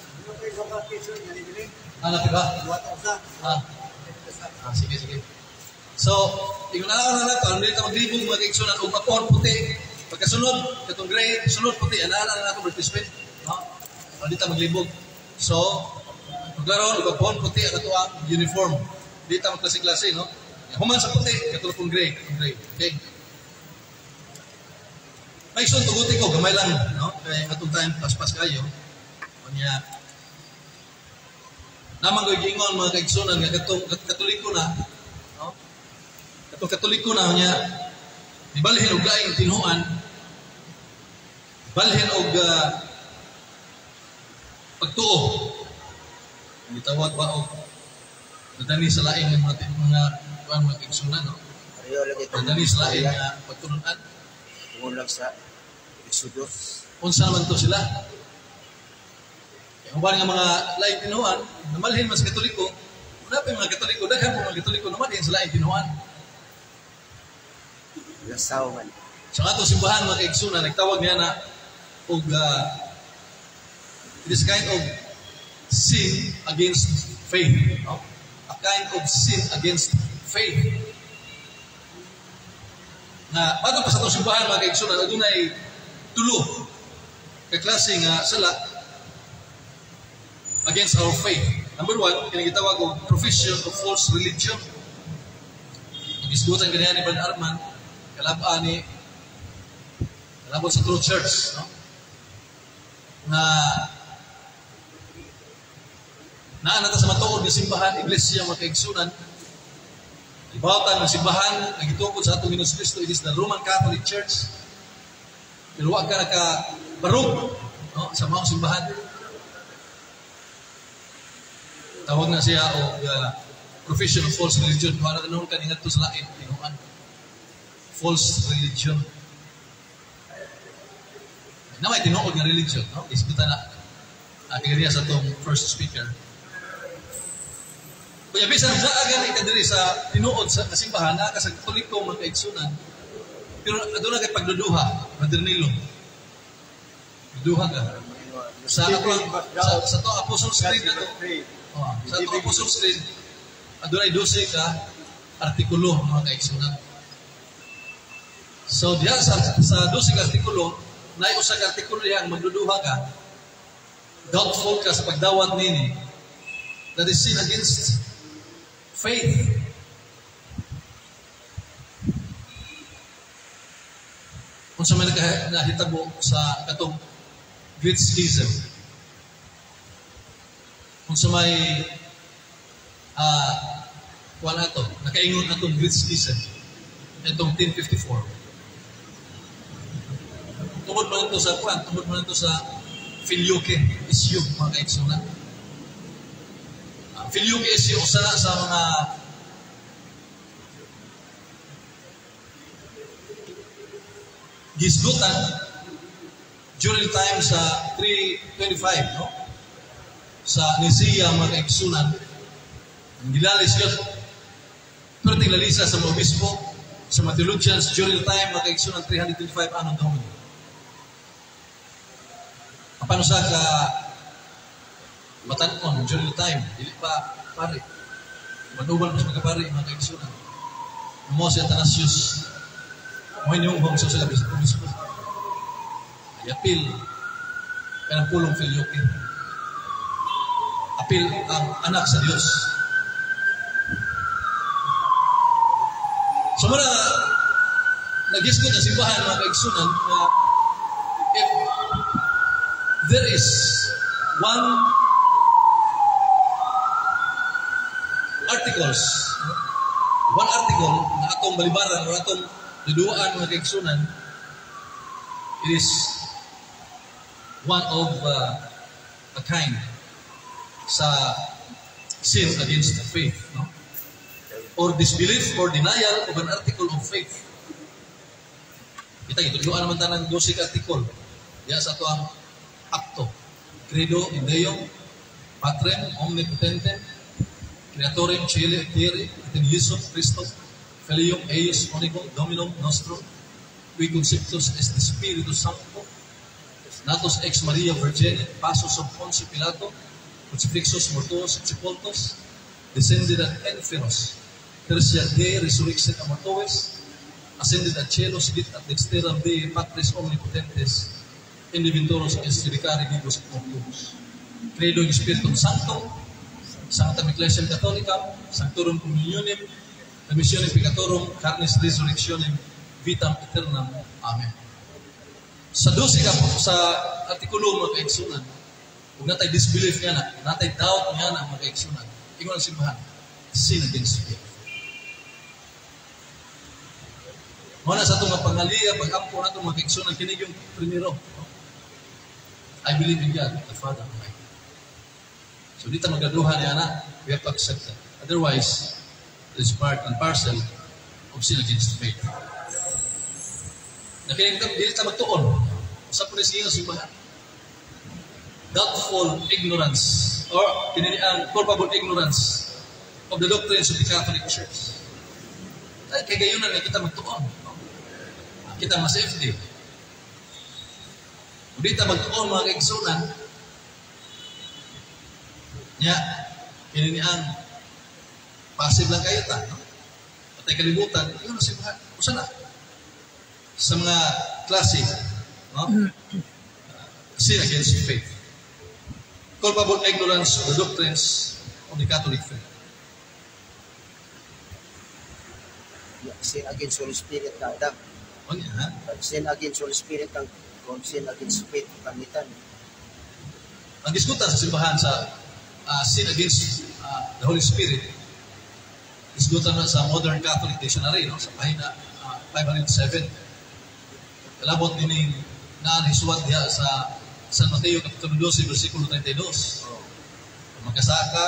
S5: Ah, natin ba? Ah, ah sige, sige. So, yung nalala na ito, hindi ito maglibong mga kaigsunan, kung makuhan puti, pagkasunod, katong gray, sunod puti, nalala na ito participate, no? Hindi ito maglibong. So, maglaro, makuhan puti, at ito ang uniform. Hindi ito magklase-klase, no? Human sa puti, katulad pong gray, katulad gray. Okay? May isun, tuguti ko, gamay lang, no? Kaya atong time, pas-pas kayo. Kanya, namang ko gingon mga kaigsunan, nga katong katoliko na, no? Katong katoliko na, kanya, ibalhin og laing tinuan, balhin og uh, pagtuo. Gitawag ba og nadani sa laing ng mga mga kuan mga kaigsunan, no?
S2: Ariyo lagi ito.
S5: Nadani sa laing uh, pagtununan.
S2: Tungulag sa Exodus.
S5: Unsa man to sila? Kaya uban nga mga laing tinuan, namalhin man sa Katoliko, wala pa yung mga Katoliko, dahil po mga Katoliko namalhin sa laing tinuan.
S2: Lasaw man.
S5: Sa ato simbahan mga kaigsunan, nagtawag niya na og uh, it is kind of sin against faith. No? A kind of sin against faith. Na bago pa sa itong simbahan mga kaigsunan, adunay tulo kay klase nga sala against our faith. Number one, kinagitawag og profession of false religion. Isgutan ganyan ni Brother Arman, kalabaan ni kalabot sa True Church, no? Na naanata sa matuod ng simbahan, iglesia, mga kaigsunan, ibawatan ng simbahan, nagitukod sa atong Ginoong Kristo, it is the Roman Catholic Church. Pero wag ka nakabarog, no? Sa mga simbahan. Tawag na siya o uh, profession of false religion. Kung ano tanong kanina ito sa lain, tinuan. False religion. Na may tinuod nga religion, no? Isbuta na. Akigariya sa itong first speaker. Kaya bisan na agad ikadiri sa tinuod sa simbahan, na sa Katoliko mga kaigsunan. Pero doon na kay pagduduha, Brother Nilo. Duduha ka. Sa sa, sa to Apostles Creed na to. Oh, sa to Apostles Creed, doon ay dose ka artikulo mga kaigsunan. So diya sa sa dose ka artikulo, na usa ka artikulo diya ang magduduha ka. Doubtful ka sa pagdawat nini. That is sin against faith. Kung sa may nahitabo sa katong Great Schism, kung sa may uh, wala ito, nakaingon na itong Great Schism, itong ten fifty-four. Tungod mo nito sa kwan, tungod mo nito sa Filioque issue, mga kaigsunan. Uh, Filioque issue, usa sa mga gisgutan during time sa three twenty-five, no? Sa Nicaea mga kaigsunan, gilalis yun. Pero tinglalisa sa mga obispo, sa mga theologians during time mga kaigsunan three twenty-five anong taon. Paano sa ka matanon during time, dili pa pare. Manuban mas magkapare mga kaigsunan. Mo si Athanasius, mo yung hong sa sa obispo. Apil kanang pulong Filioque. Apil ang anak sa Dios. So muna nag-isgot ang simbahan mga kaigsunan na if there is one articles one article na atong balibaran o atong duduaan mga kaigsunan, it is one of uh, a kind sa sin against the faith, no? Or disbelief or denial of an article of faith. Kita ito, duduaan naman tayo ng dosig article. Diya sa ito ang acto. Credo in Deum, Patrem, Omnipotentem, Creatorem Caeli et Terrae, et in Jesum Christum, Filium eius Unigum, Dominum Nostrum, qui conceptus est de Spiritus Sancto, natus ex Maria Virgine, passus sub Pontius Pilato, crucifixus mortuos et sepultus, descended ad inferos, tertia Dei resurrexit a mortuis, ascended ad cielo, sidit ad dexteram Dei Patris Omnipotentes, in divintoros est judicare vivos et mortuos. Credo in Spiritum Sanctum, Sanctam Ecclesiam Catholicam, Sanctorum Communionem, remissionem peccatorum, carnis resurrectionem, vitam aeternam. Amen. Sa dose ka po, sa artikulo mga kaigsunan, huwag natay disbelief nga na, natay doubt nga na mga kaigsunan. Ingon ang simbahan, sin against faith. Muna sa itong pangaliya, pag-ampo na itong mga kaigsunan, kinig yung primero. I believe in God, the Father Almighty. So dito magaduhan niya na, we have to accept that. Otherwise, it is part and parcel of sin against faith. Nakinig ka, dili ta magtuon. Usap po na siya yung simbahan. Doubtful ignorance or ang culpable ignorance of the doctrines of the Catholic Church. Dahil kay gayunan na kita magtuon. kita mas F D. Hindi ta magtuon mga kaigsunan. Nya, ini ni ang pasib lang kayo ta. No? Patay kalibutan, yun na simbahan. Usa na? Sa mga klase, no? Sin against faith. Culpable ignorance of the doctrines of the Catholic faith.
S2: Sin against Holy Spirit na adam.
S5: O niya, ha?
S2: Sin against Holy Spirit ang kung sin against faith pangitan.
S5: Ang diskutan sa simbahan sa uh, sin against uh, the Holy Spirit, diskutan na sa Modern Catholic Dictionary, no? Sa pahina uh, five oh seven. Kalabot din yung naanisuat diya sa San Mateo Kapitulo twelve, versikulo thirty-two. Oh. Magkasaka,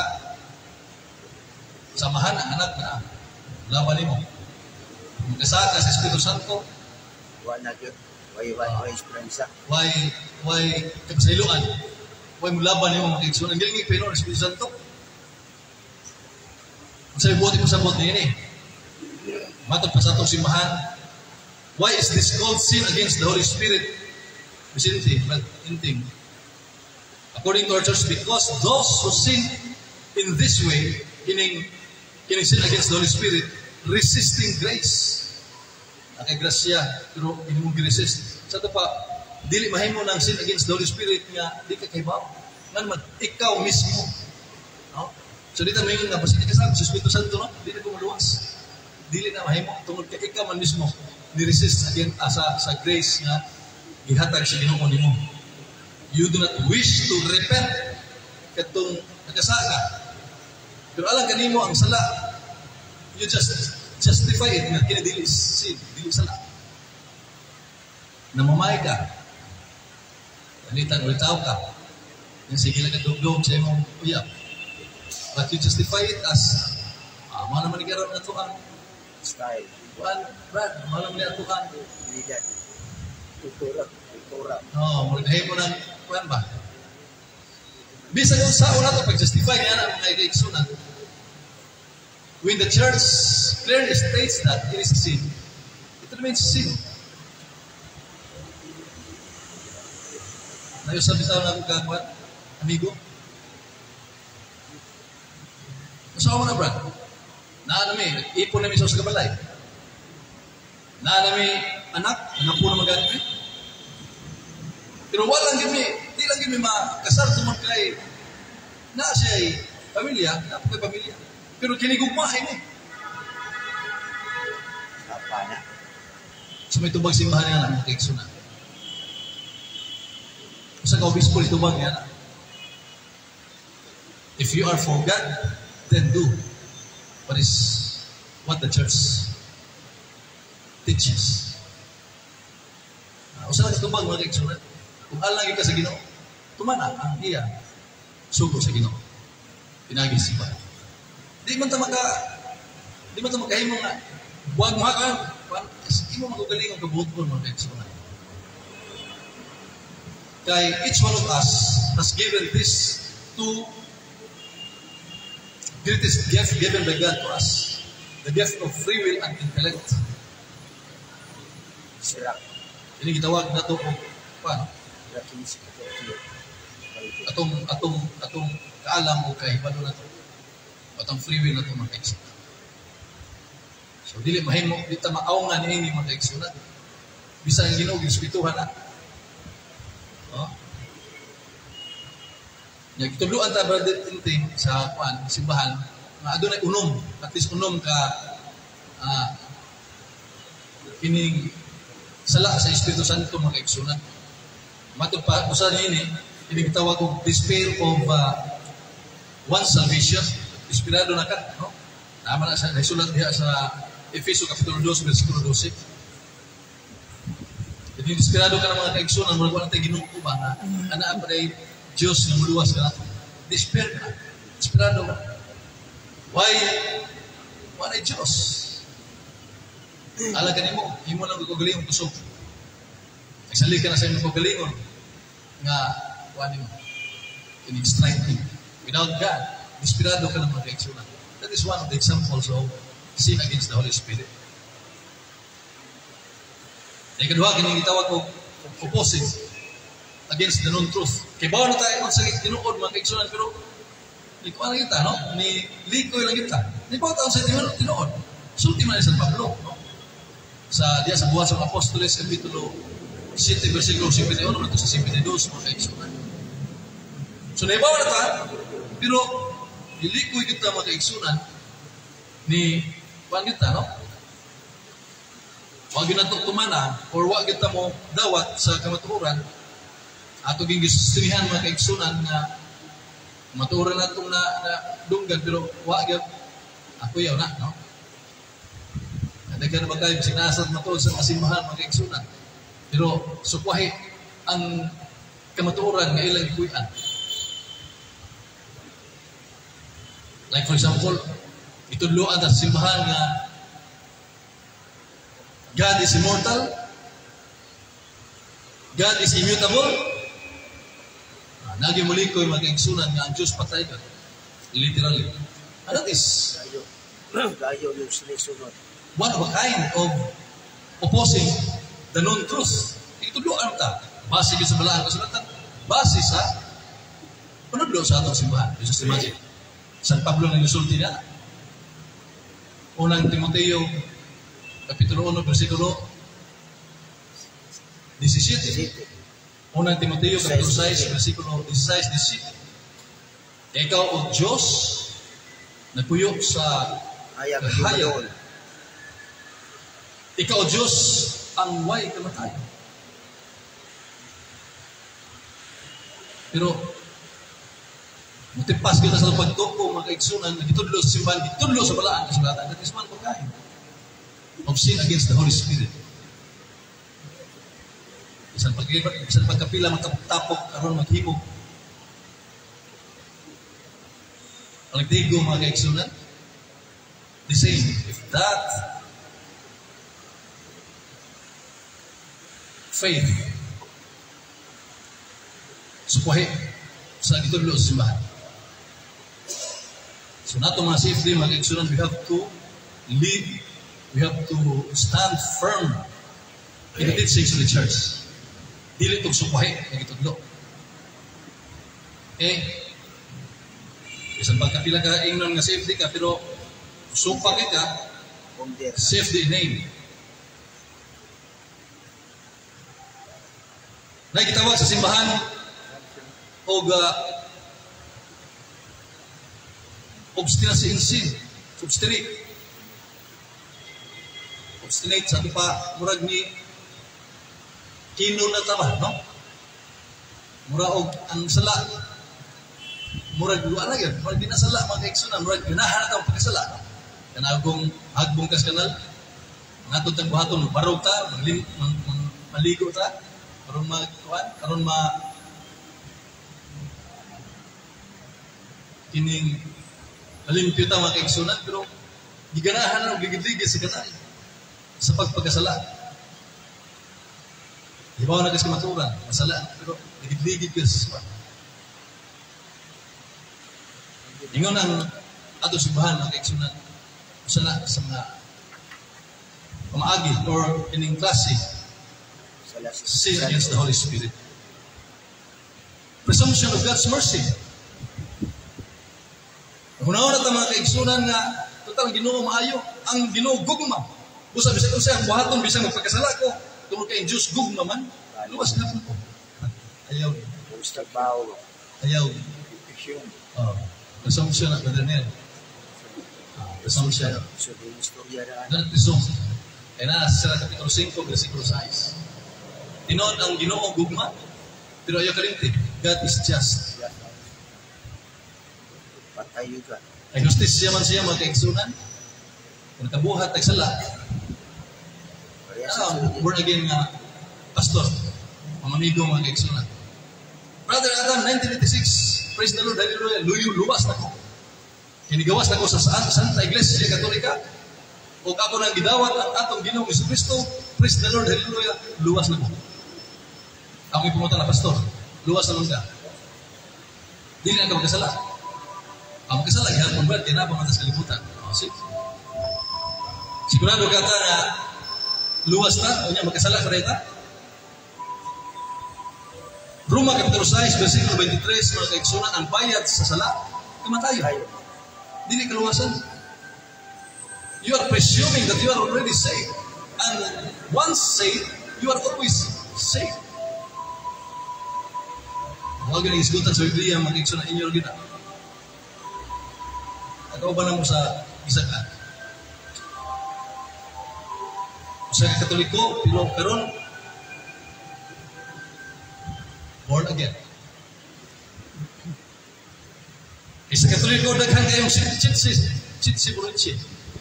S5: samahan ang anak na laban mo. Magkasaka sa Espiritu Santo,
S2: Wala na yun. Why, why, why, esperanza.
S5: why, why, kapasailuan, why mulaban yung mga kaigsunan. Ang galing pero ng Espiritu Santo. Ang sabi buhat mo sabot niya eh. Matag pa sa itong simbahan. Why is this called sin against the Holy Spirit? Vicinity, but inting. According to our church, because those who sin in this way, kining, kining sin against the Holy Spirit, resisting grace. Nakagrasya, pero hindi mo resist. Sa ito pa, dili mahimo ng sin against the Holy Spirit nga, di ka kaibaw. Nga naman, ikaw mismo. No? So dito may nga, basta di ka sabi, sa Espiritu Santo, no? Di na kumuluwas. Dili na mahimo, tungkol ka, ikaw man mismo, ni-resist again, uh, sa, sa grace nga, gihatag sa Ginoo nimo. You do not wish to repent katong nagkasaka. Pero alam kanimo ang sala, you just justify it nga kini dili sin, dili sala. Namamay ka. Palitan ulitaw ka. Yung sige lang kadugdog sa imong uyab. But you justify it as ah, mga naman ikaroon na ito ang
S2: Style.
S5: Brad, Brad, mga naman na ito ang
S2: Lidan. Kultura. Kultura.
S5: oh, mulinahin mo ng kuwan ba? Bisa yung sa una ito, pag-justify niya na mga ikaigsunan. When the church clearly states that it is a sin, it remains a sin. Nayos-sabi tayo na kung kakuan, amigo? Masawa mo na, Brad. Naanami, ipon namin sa kabalay. Naanami, anak, anak po na mag-anami. Pero walang gimi, di lang gimi makasar tumang kay na siya ay pamilya, na po kay pamilya. Pero kinigugmahin eh.
S2: Apa na.
S5: So may tubag simbahan niya na, mga kaigsunan. Sa ka-obispo, itubag niya na. If you are for God, then do what is what the church teaches. Uh, Usa na itubag, mga kaigsunan. Kung alang ka sa Ginoo, tumana ang iya sugo sa Ginoo. Pinagi siya. Di man ta maka di man ta makahimo nga buwag mo ka di mo magagaling ang kabuton mo next one. Kay each one of us has given this two greatest gift given by God to us, the gift of free will and intellect.
S2: Sira.
S5: Ini gitawag nato og paano?
S2: Lakin si Katolik.
S5: atong atong atong kaalam o kahibalo na to atong free will na to mga kaigsunan. So dili mahimo di ta maawngan niini mga kaigsunan bisan ang Ginoo gispituhan na oh nya gituluan ta brother tinting sa kuan simbahan nga adunay unom at least unom ka ah kining sala sa Espiritu Santo mga kaigsunan. Matod pa usa niini ini gitawag og despair of uh, one salvation. Desperado na ka, no? Tama na sa nasulat diha sa Efeso Kapitulo two, versikulo twelve. Jadi desperado ka na mga kaigsunan, mula wala tayong ginoo ba nga, ana pa rin Diyos na muluwas ka na. Despair ka. Desperado ka. Why? Wala Diyos. Ala ka nimo, imo lang kagalingon kusog. Nagsali ka na sa imong kagalingon nga kuhanin mo. Kinig strengthening. Without God, inspirado ka ng mga kaigsunan. That is one of the examples of sin against the Holy Spirit. Yung kedua, kini gitawag ko opposing against the non-truth. Kaya bawa na tayo kung sa tinuod mga kaigsunan, pero di ko lang kita, no? Ni likoy lang kita. Di ba taon sa tinuod? tinuod. Sulti man San Pablo, no? Sa dia sa buhat sa mga apostoles, kapitulo seven, versikulo seventy one, ito sa seventy-two, mga kaigsunan. So, naibawa na tayo, pero nilikoy kita mga kaigsunan ni kuan kita, no? Wag yun natin tumana or wag kita mo dawat sa kamatuhuran ato ging gisustrihan mga kaigsunan nga matuhuran natong na, na dunggan pero wag yun ako yaw na, no? Kadaghan na bagay sinasad matuhod sa kasimbahan mga kaigsunan pero sukwahi ang kamatuhuran nga ilang ikuyan. Like for example, itudloan sa simbahan nga God is immortal, God is immutable. Ah, naging muli ko yung mga kaigsunan nga ang Diyos patay ka. Literally. And that is
S2: Gayo, gayo yung sinisunod.
S5: one of a kind of opposing the non-truth. Itudloan ta. Base sa balaan kasulatan. Base sa panudlo sa atong simbahan. Just imagine. San Pablo na yusulti na. Unang Timoteo kapitulo one, versikulo seventeen. Unang Timoteo, kapitulo six, versikulo sixteen, seventeen. Ikaw o Diyos, nagpuyo sa
S2: Hayag
S5: kahayag. Ikaw o Diyos, ang way kamatayan. Pero, mutipas kita sa pagtuko, mga kaigsunan, nagitudlo sa simbahan, gitudlo sa balaan, kasulatan, that is man pagkain. Of sin against the Holy Spirit. Isang pagkipag, isang pagkapila, magtapok, karon maghimog. Ang nagtigo mga kaigsunan, the same, if that faith supuhi sa gitudlo sa simbahan. So nato mga C F D, mga kaigsunan, we have to live. We have to stand firm in the teachings of the church. Dili itong supahi, nagitudlo. Eh, isang pagkapila ka ingnon nga safety ka, pero supaki ka, safety name. Nakikitawag sa simbahan o uh, obstinacy in sin, obstinate. Obstinate sa pa murag ni kino na taba, no? Mura og ang sala murag luwa na gyud, murag dinasala mga kaigsunan, murag ganahan ta og pagkasala. Kanagong agbong kas kanal, ngatod tang buhaton barog ta, maglim maligo ta, karon magkuan, karon ma kining malimpyo ta mga kaigsunan, pero giganahan og gigid-ligid sa kanal. Sa pagpagkasala. Di ba na kasi maturan, masala, pero ligid-ligid ka sa siswa. Ingon ang ato simbahan, mga kaigsunan, masala sa mga pamaagi or ining klase, sin against the Holy Spirit. Presumption of God's mercy. Hunaw na ito mga kaigsunan nga, total Ginoo maayo, ang Ginoo gugma. Busa bisa ko siya, buhaton bisa magpagkasala ko. Tungkol kay Diyos, gug naman. Luwas na po. Ayaw. Ayaw. Oh. Presumption na, Brother Nel. Presumption. Don't presume. Kaya na, sa kapitulo five, versikulo six. Tinoon ang Ginoo gugma, pero ayaw kalimti. God is just.
S2: Patayo ka.
S5: Ay justisya man siya, mga kaigsunan. Kung nakabuhat, nagsala. Ah, born again nga pastor, mamanigo mga kaigsunan. Brother Adam, nineteen eighty-six, praise the Lord, hallelujah, luyo, luwas na ko. Kinigawas na ko sa Santa Iglesia Katolika, o ako nang gidawat ang atong Ginoong Jesucristo, praise the Lord, hallelujah, luwas na ko. Ako yung pumunta na pastor, luwas na lang ka. Dili na ka magkasala. Ang magkasala, yan, kung brad, kinabang atas kalibutan. Oh, see? Sigurado ka ta na luwas na, unya magkasala sa reta. Roma Kapitulo six, versikulo twenty-three, mga kaigsunan, ang bayad sa sala, kamatayon. Dili kaluwasan. You are presuming that you are already saved. And once saved, you are always saved. Huwag ganang isgutan sa Biblia, mga kaigsunan, inyo rin na. Nagkaubanan mo sa isa ka. Sa Katoliko, pero karon born again. Sa Katoliko, daghang kayong chit-chit chit-chit chit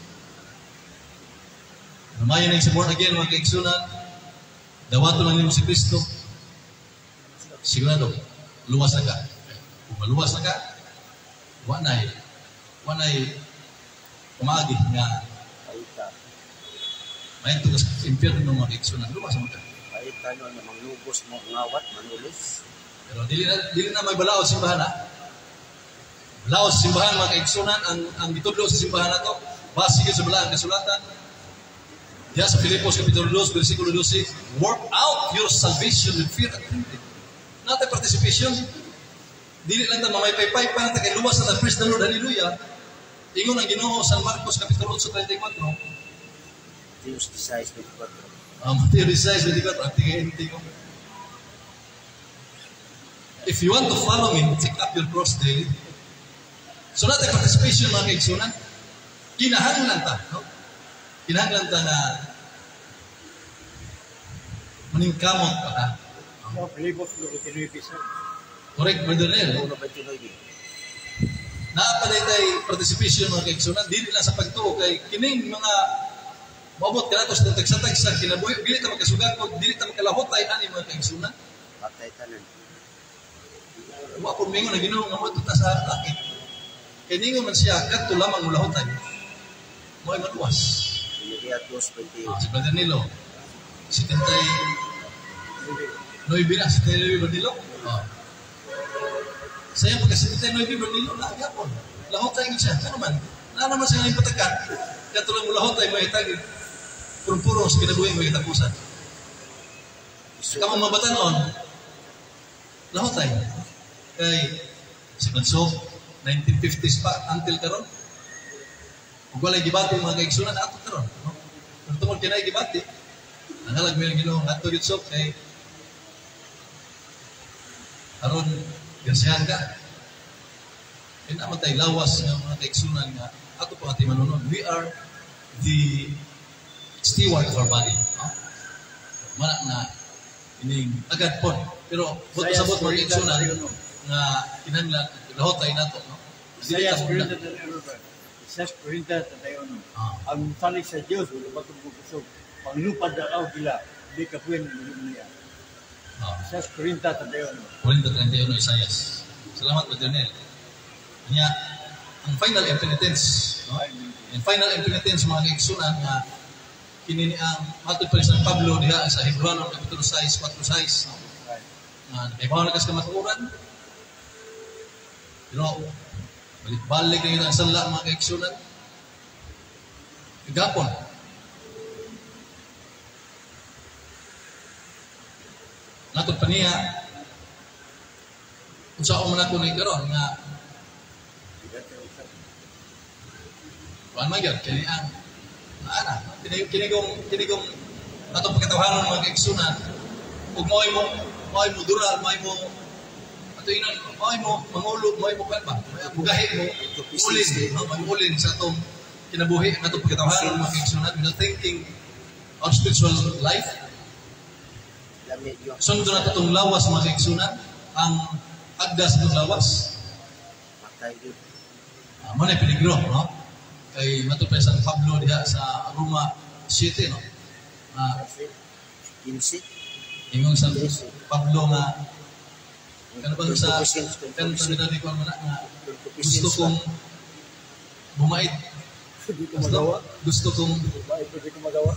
S5: Namayan na yung sa born again, mga kaigsunan, dawato lang nimo si Kristo, sigurado, luwas na ka. Kung maluwas na ka, wanay, wanay, umagi nga, may tugas sa impyerno ng mga kaigsunan, luwas na ka.
S2: Ay, tano na manglubos mo, ngawat, manulis.
S5: Pero dili na, dili na may balaod sa simbahan, ha? Balaod sa simbahan, mga kaigsunan, ang, ang ditudlo sa simbahan na to, base sa balaang kasulatan, diya sa Filipos Kapitulo two, versikulo twelve, work out your salvation with fear and trembling. Natay participation. Dili lang ta mamay-pay-pay pa natin kay luwas na praise the Lord, hallelujah. Ingon ang Ginoo sa Marcos Kapitulo eight, thirty-four.
S2: Matthew six, twenty-four.
S5: Um, Matthew six, twenty-four. Tingin-tingin. If you want to follow me, take up your cross daily. So natay participation, mga kaigsunan. Kinahanglan ta, no? Kinahanglan ta na maningkamot pa ta.
S6: No, Filipos twenty-nine percent.
S5: Correct, Brother Nel.
S2: Uno twenty-nine.
S5: Naapaday tay participation, mga kaigsunan, dili lang sa pagtuo kay kining mga maabot ka nato sa tagsa-tagsa kinabuhi, dili ta magkasugat ko, dili ta magkalahotay ani mga kaigsunan.
S2: Patay tanan.
S5: Wa po mingon na Ginoo nga mo ta sa langit. Kay ningon man siya kadto lamang mulahotay. Mo'y maluwas.
S2: Piliya two twenty.
S5: Ah, si Brother Nilo. Si Tintay Noy Bina, si Tintay Noy Nilo. Ah. Saya pagka si Tintay Noy Nilo na agapon. Lahotay ko siya. Ano man? Na naman siya ng patakan. Kaya tulang mo lahotay mo itag. Purong-puro sa kinabuhin mo itapusan. Kamang mabatanon, lahotay. Kay si Bansok, nineteen fifties pa, until karon. Kung wala'y gibati mga kaigsunan, ato karon. No? Kung tungkol kina'y gibati, nangalag mo yung Ginoo, ato gitsok kay karon, gansihan ka. Kaya naman tayo lawas ng mga kaigsunan nga, ato po ating manunod. We are the steward of our body. No? Mana na, ining agad po. Pero, buto sa buto mga kaigsunan, nga kinahanglan, lahotay na to. No?
S6: Isaiah Isaiah Corinthians tayo no. Ang salig sa Dios wala ba tong busog. Panglupad na aw gila, di ka puwen niya. Isaiah Corinthians tayo no.
S5: Corinthians thirty-one Isaias. Salamat Brother Nel. Nya ang final impenitence, no? Ang final impenitence mga kaigsunan nga kini ni ang ato pa sa Pablo diha sa Hebreo Kapitulo six, four, six, no? Nga naibaw na kas kamatuoran. Pero balik-balik na yun ang sala mga kaigsunan. Gapon. Natod pa niya, kung saan mo na ko na ikaroon, nga, kuhaan magyod, kini ang, ana, kinigong, kinigong, natod pagkatawahan ng mga kaigsunan, huwag mo ay mo, mo ay mo dural, mo ay mo, ato inon, mo'y mo, mangulog, mo'y mo kalba, bugahin mo, ulin, no? Mag-ulin sa itong kinabuhi, na itong pagkatawahan ng mga kaigsunan, without thinking of spiritual life. Sundo na itong lawas mga kaigsunan, ang agdas ng lawas. Uh, Muna yung peligro, no? Kay matupay sa Pablo diha sa Roma seven, no? Uh, Ingong sa Pablo nga Kano ba sa kano sa dali ko na nga gusto kong bumait. Gusto, gusto kong bumait pero di ko magawa.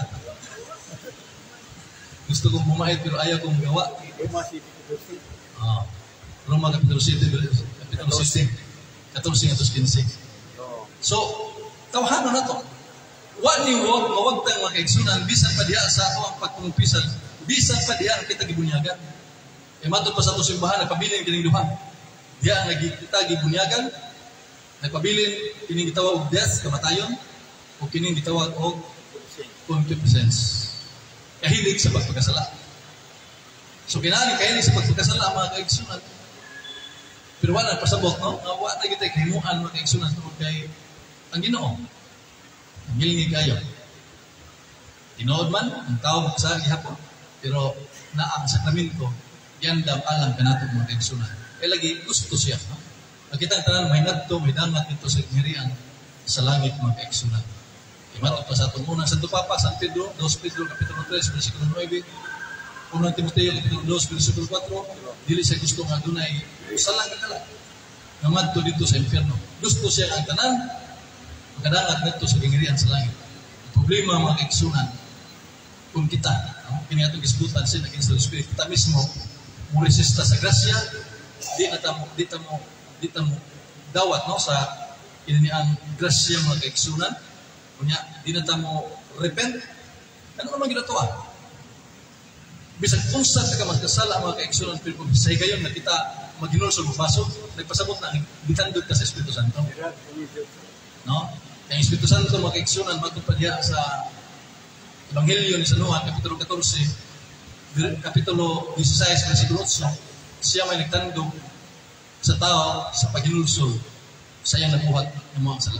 S5: Gusto kong bumait pero ayaw kong gawa. Ah. Roma Kapitulo seven, Kapitulo sixteen, fourteen at fifteen. So, tawahan na to. Wa ni wag mawagtang mga kaigsunan bisan pa diha sa ato ang pagkumpisan, bisan pa diha ang kita gibunyagan. E matod pa sa ato simbahan nagpabilin kining duha. Diha nga kita gibunyagan, nagpabilin kining gitawag og death, kamatayon, o kining gitawag og concupiscence. Kahilig sa pagpakasala. So kinahanglan kahilig sa pagpakasala mga kaigsunan. Pero wala pasabot, no? Nga wala tayo kita kahimuan mga kaigsunan tungkol kay ang Ginoo. Ang gilingi kayo. Tinood man, ang tao magkasala gihapon. Pero na ang sakramento, yan daw alam ka natin mga kaigsunan. Kaya lagi gusto siya. No? Nakita ang tanan, may nagto, may dangat nito sa ngirian sa langit mga kaigsunan. Imato pa sa itong unang Santo Papa, San Pedro, Dos Pedro, Kapitulo tres, versikulo nine, unang Timoteo, Kapitulo two, versikulo four, dili siya gusto nga dunay salang kakala. Nga madto dito sa impyerno. Gusto siya ang tanan, makadangat nito sa gingirian sa langit. Ang problema mga kaigsunan, kung kita, no? Kini atong gisgutan siya naging sa Spirit, kita mismo, mo resista sa grasya, di na tamo, di tamo, di tamo dawat, no? Sa inaniang grasya mga kaigsunan, kunya, di na tamo repent, ano naman ginatuwa? Bisag kung sa ka magkasala mga kaigsunan, pero kung sa higayon na kita mag-inol sa baso, nagpasabot na, ditandod ka sa Espiritu Santo. No? Ang Espiritu Santo mga kaigsunan, magpapadya sa Ebanghelyo ni San Juan, Kapitulo fourteen, Kapitulo sixteen, versikulo eight, siya may nagtandog sa tao sa pag-inulsol sa iyang nabuhat ng mga sala.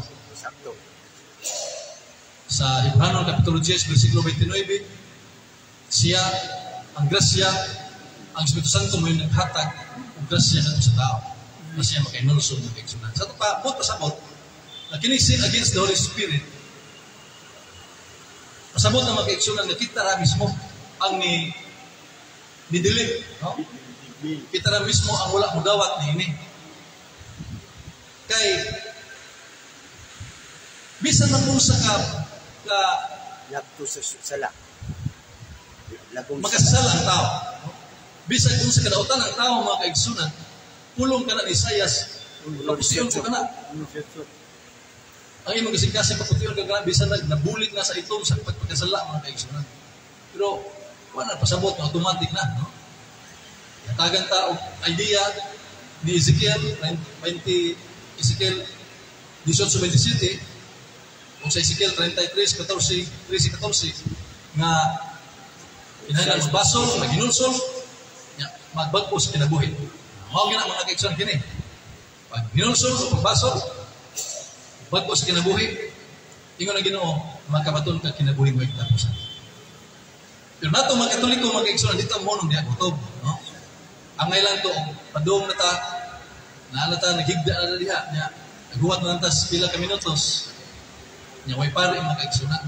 S5: Sa Hebrano Kapitulo ten, versikulo twenty-nine, siya ang grasya, ang Espiritu Santo mo yung naghatag ang grasya na sa tao na siya makainulsol ng kaigsunan. Sa ito pa, buot pasabot, na kinisin against the Holy Spirit, pasabot na mga kaigsunan na kita ra mismo ang ni nidilig, no? Kita ra mismo ang wala mo dawat ni ini. Kay bisan man kung sa ka ka
S2: Lagto sa sala. Lagong
S5: makasala ang tao. Bisan kung sa kadautan ang tao mga kaigsunan, pulong ka na ni Isaias, kaputiyon ko ka na. Ang imong kasing-kasing kaputiyon ka ka na, bisan na nabulit na sa itong sa pagpagkasala mga kaigsunan. Pero wala pasabot na automatic na. No? Tagan ta og idea ni Ezekiel, twenty, Ezekiel eighteen twenty-seven, o sa Ezekiel thirty-three fourteen, thirteen fourteen, nga inahayang magbasol, maginulsol, magbagpo sa kinabuhi. Mao gina mga kaigsunan kini. Pag ginulsol o pagbasol, bagpo sa kinabuhi, ingon ang Ginoo, makabaton ka kinabuhi mo iktapusan. Pero nato mga Katoliko, mga kaigsunan, dito mo nung diya kutob, no? Ang ngaylan to, padung na ta, naalata, naghigda na diha, niya, naghuwat na lantas pila ka minutos, niya, way pare mga kaigsunan.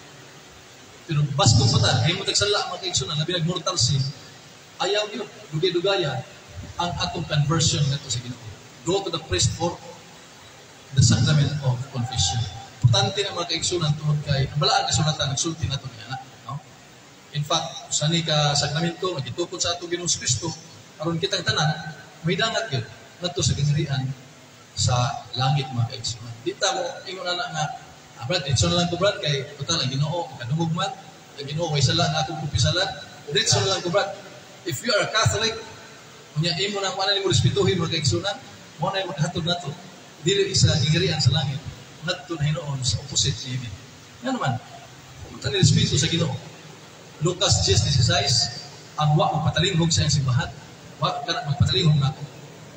S5: Pero basko pa ta, kayo mo tagsala mga kaigsunan, labi nag-mortal sin, ayaw yun, dugay-dugaya, ang atong conversion na to sa Ginoo. Go to the priest for the sacrament of confession. Importante na mga kaigsunan tungod kay, balaan kasulatan, nagsulti na ito niya, no? In fact, sani ka sakramento, nagitukod sa atong Ginoong Kristo, aron kitang tanan, may dangat yun, nato sa ginirian sa langit mga kaigsunan. Dita mo, ingon na nga, ah, Brad, itso na lang ko, Brad, kay total, ang Ginoo, kadungog man, ang Ginoo, way sala na akong kupisalan, itso na lang ko, Brad. If you are a Catholic, kunya imo na kuanan mo respetuhin mga kaigsunan, mo na yung maghatod nato, dili isa gigirian sa langit, nato na hinoon sa opposite niya. Nga naman, kung tani respeto sa Ginoo. Lucas ten sixteen, ang wa magpatalingog sa iyang simbahan, wa ka na magpatalingog na ako.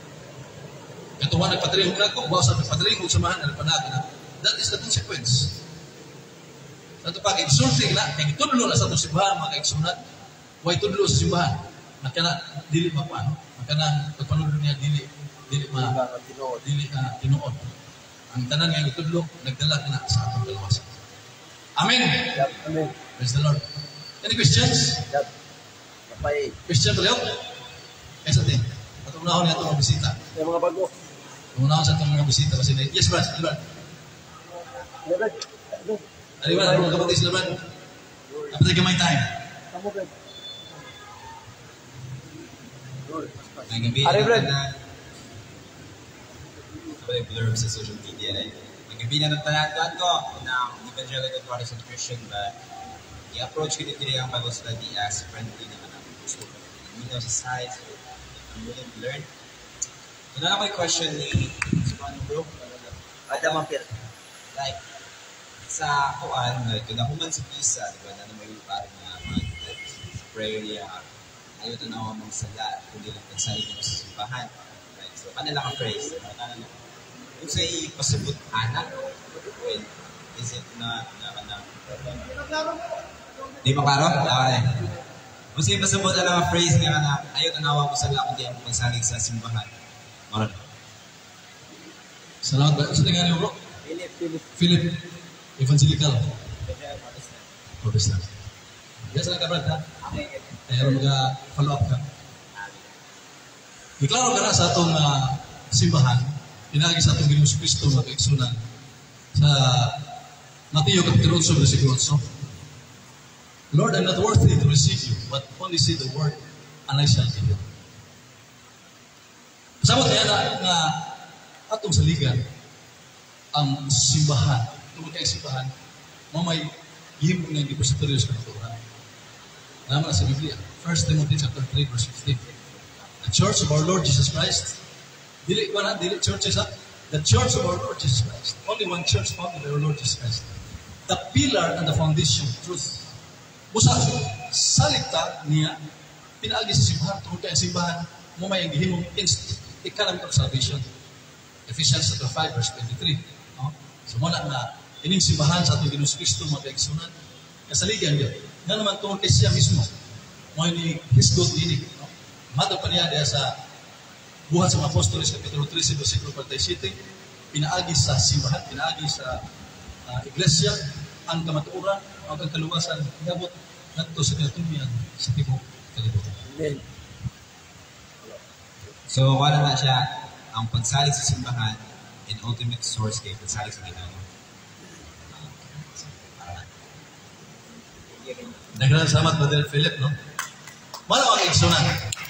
S5: Ito wa nagpatalingog na ako, wa sa magpatalingog sa mahan, nalipanaga na. That is the consequence. Nato pa, kay-insulting na, kay itudlo na sa itong simbahan, mga kaigsunan, wa itudlo sa simbahan, nakana, dili mapaano, nakana, pagpanulo niya, dili, dili ma, dili ka tinuod. Ang tanan nga itudlo, nagdala na sa atong kalawasan. Amen.
S2: Amen.
S5: Praise the Lord. Any questions?
S2: Yep. Kapay.
S5: Question pala yun? Eh, sa atin. At unahon niya itong mga bisita.
S2: Yung mga bago.
S5: Unahon sa itong mga bisita. Kasi na, yes, Brad. Brad.
S2: Brad.
S5: Ano ba? Ano mga kapatid sila, Brad? Dapat ay gamay time.
S2: Tama, Brad.
S7: Ang gabi,
S2: Ari, Brad.
S7: na blurb sa social media na ang
S8: Gabi na nagtanatuan ko ng evangelical Protestant Christian ba i-approach ko dito ang Bible study as friendly naman ang gusto ko. Hindi daw sa size, I'm willing to learn. Ito na ako yung question ni Sipano bro.
S2: Ada mampir.
S8: Like, sa kuan, like, kung nakuman sa Pisa, di ba, na naman yung parang mga prayer niya, ayaw ito na ako magsala, kundi lang pagsalit mo sa simbahan. Right? So, kanila ang phrase, kanila kung sa ipasabot anak, well, is it na, na, na, di ba klaro? Okay. Kung sa ipasabot ang phrase nga na, ayaw ito na ako magsala, kundi lang pagsalit sa simbahan. Maran.
S5: Salamat ba? Isa tingnan niyo bro?
S2: Philip, Philip.
S5: Philip, evangelical. Protestant. Yes, lang ka brad ha? Kaya mag-follow up ka. Iklaro ka na sa atong uh, simbahan, pinagi sa atong Ginoong Kristo mga kaigsunan sa Mateo Kapitulo eight, versikulo eight. Lord, I'm not worthy to receive you, but only say the word, and I shall give you. Kasabot kaya na nga atong saligan ang simbahan, tungkol kay simbahan, mamay himo ng depository sa kanaturan. Naman sa Biblia, First Timothy chapter three, verse fifteen. The Church of our Lord Jesus Christ, dili ko na, dili churches ha? The Church of our Lord Jesus Christ. Only one church founded by our Lord Jesus Christ. The pillar and the foundation of truth. Busa, salita niya, pinaagi sa simbahan, tungkol kay simbahan, mamay ang gihimong instant economic of salvation. Ephesians chapter five, verse twenty-three. No? So muna na, ining simbahan sa atong Ginoong Kristo mga kaigsunan, kasaligan yun. Nga naman tungkol kay siya mismo, mo ni hisgot dinig. No? Mata pa niya diya sa buhat sa mga Apostoles, Kapitulo three, versikulo forty-seven, pinaagi sa simbahan, pinaagi sa uh, iglesia, ang kamatuoran, ang kaluwasan, nabot nato sa katumian sa tibok kalibutan.
S2: Amen.
S8: So, wala na siya ang pagsalit sa simbahan and ultimate source kay pagsalit sa Ginoo.
S5: Nagkaroon salamat, Brother Philip, no? Wala mga kaigsunan.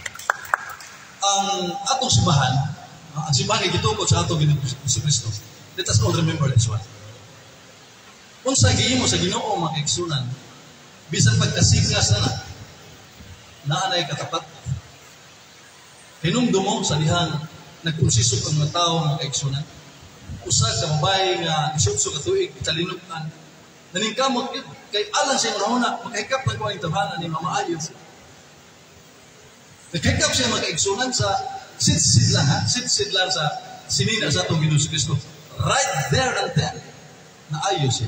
S5: Ang atong simbahan, ang simbahan ay gitukod sa atong Ginoong Kristo. Let us all remember this one. Kung sa gihimo sa Ginoo mga kaigsunan, bisan pagkasigas na na, naanay katapat, hinumdumo sa dihang nagprosesok ang mga tao mga kaigsunan, usag sa babae nga isutso katuig, italinutan, naningkamot yun, kay alang siya marahuna, makahikap ng kuwang tahanan ni Mama Ayo. Nakahikap siya makaigsunan sa sit-sit lang ha, sit-sit lang sa sinina sa itong Ginoong Kristo. Right there and then, na ayo siya.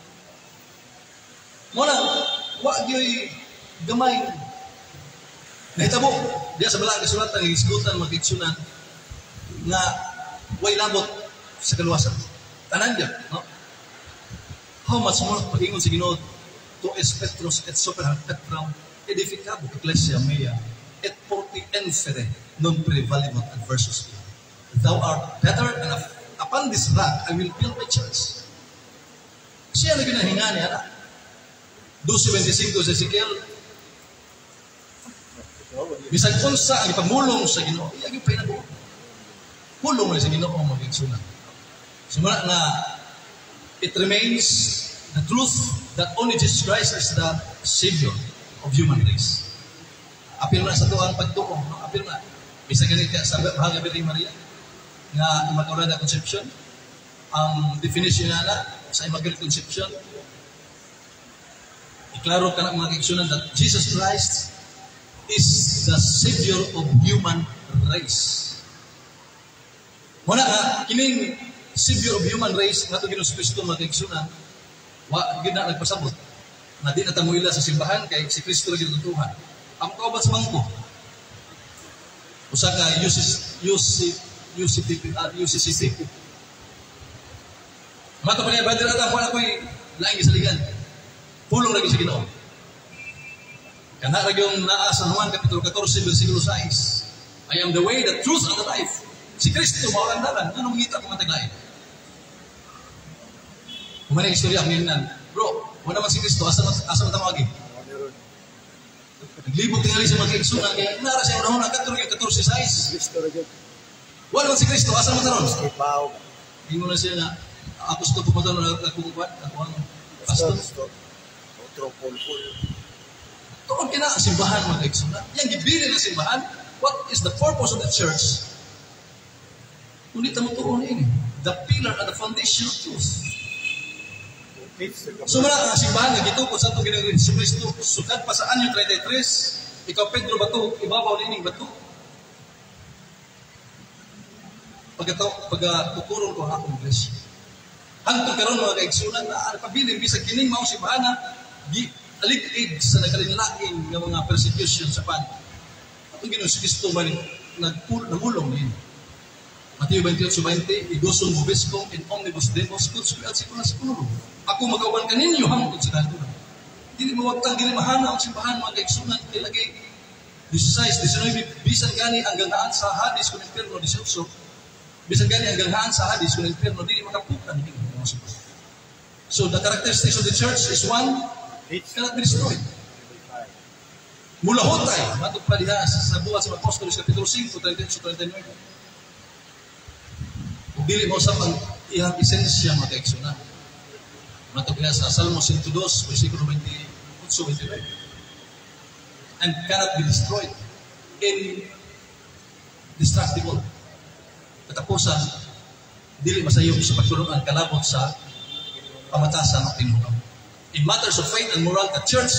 S5: Muna, wag yo'y gamay. Nahitabo, diya sa balang kasulatan, nagisgutan, makaigsunan, nga way labot sa kaluwasan. Tanan dyan, no? How much more pag-ingon si Ginoo to es Petros et super Petram edificabo ecclesia mea et porti enfere non prevalibot adversus. Thou art better and upon this rock I will build my church. Siya na ginahingani, ana? two twenty-five sa Ezekiel. Bisag unsa ang ipamulong sa Ginoo, iyang ipinabuo. Pulong na sa Ginoo ang magigsunan. Sumala nga, it remains the truth that only Jesus Christ is the Savior of human race. Apil na sa doang pagtuong, no? Apil na. Bisa ganit ka sa Bahagi Birthing Maria nga Immaculada Conception. Ang definition na sa Immaculate Conception, iklaro ka na mga kaigsunan that Jesus Christ is the Savior of human race. Muna ka, kining Savior of human race, nga ito Ginoong Kristo mga kaigsunan, wa gina nagpasabot na di natamuila sa simbahan kay si Kristo lagi tutuhan. Ang kauban sa bangko, usa ka U C C P. Mato pa niya, Brother Adam, wala ko'y laing isaligan. Pulong lagi sa Ginoo. Kana lagi yung naa sa Juan Kapitulo fourteen, versikulo six. I am the way, the truth, and the life. Si Kristo, mawalandaran. Anong kita kung mataglain? Kung may istorya ang nilinan, bro, wala naman si Kristo, asa mo tamawagi? Naglibog tingali sa mga kaigsunan, kaya nara siya unahon, nagkaturog yung fourteen six. Wala naman si Kristo, asa mo taron? Hindi mo na siya na, Ako sa pupunta na akong kuwan, ako ang pastor.
S2: Otro pulpul.
S5: Tuon kina ang simbahan mga kaigsunan. Yang gibili ng simbahan, what is the purpose of the church? Kundi tamo tuon ini. The pillar and the foundation of truth. So muna ang simbahan nga gitukod sa itong Ginoong Jesucristo, sukad pa sa anyo thirty-three, ikaw Pedro bato, ibabaw nining bato. Pagkataw, pagkukurong ko ang akong iglesia. Hangtod karon mga kaigsunan na ang pabiling bisag kining mao simbahan na gi alig-ig sa nagkalinlaing nga mga persecution sa pan. Atong Ginoong Jesucristo man nagpulong din. Mateo twenty-eight twenty, idoson mo biscom in omnibus demos kuts at sikula sikula. Ako magawan kaninyo hangtod sa kanto. Dili mawagtang dili mahana ang simbahan mga kaigsunan kay lagi sixteen, nineteen bisan gani hanggang haan sa Hades kun infierno eighteen. Bisan gani hanggang haan sa Hades kun infierno dili makapukan dili mga simbahan. So the characteristics of the church is one, it cannot be destroyed. Mula hotay, matod pa diha sa buhat sa Apostolos Kapitulo five, thirty-eight to thirty-nine. Dili mo sa ang iyang esensya mga kaigsunan. Matod diha sa Salmo one oh two, versikulo twenty-eight to twenty-nine. And cannot be destroyed. Indestructible. Katapusan, dili masayop sa pagturuan kalabot sa pamatasan ng tinuno. In matters of faith and moral, the church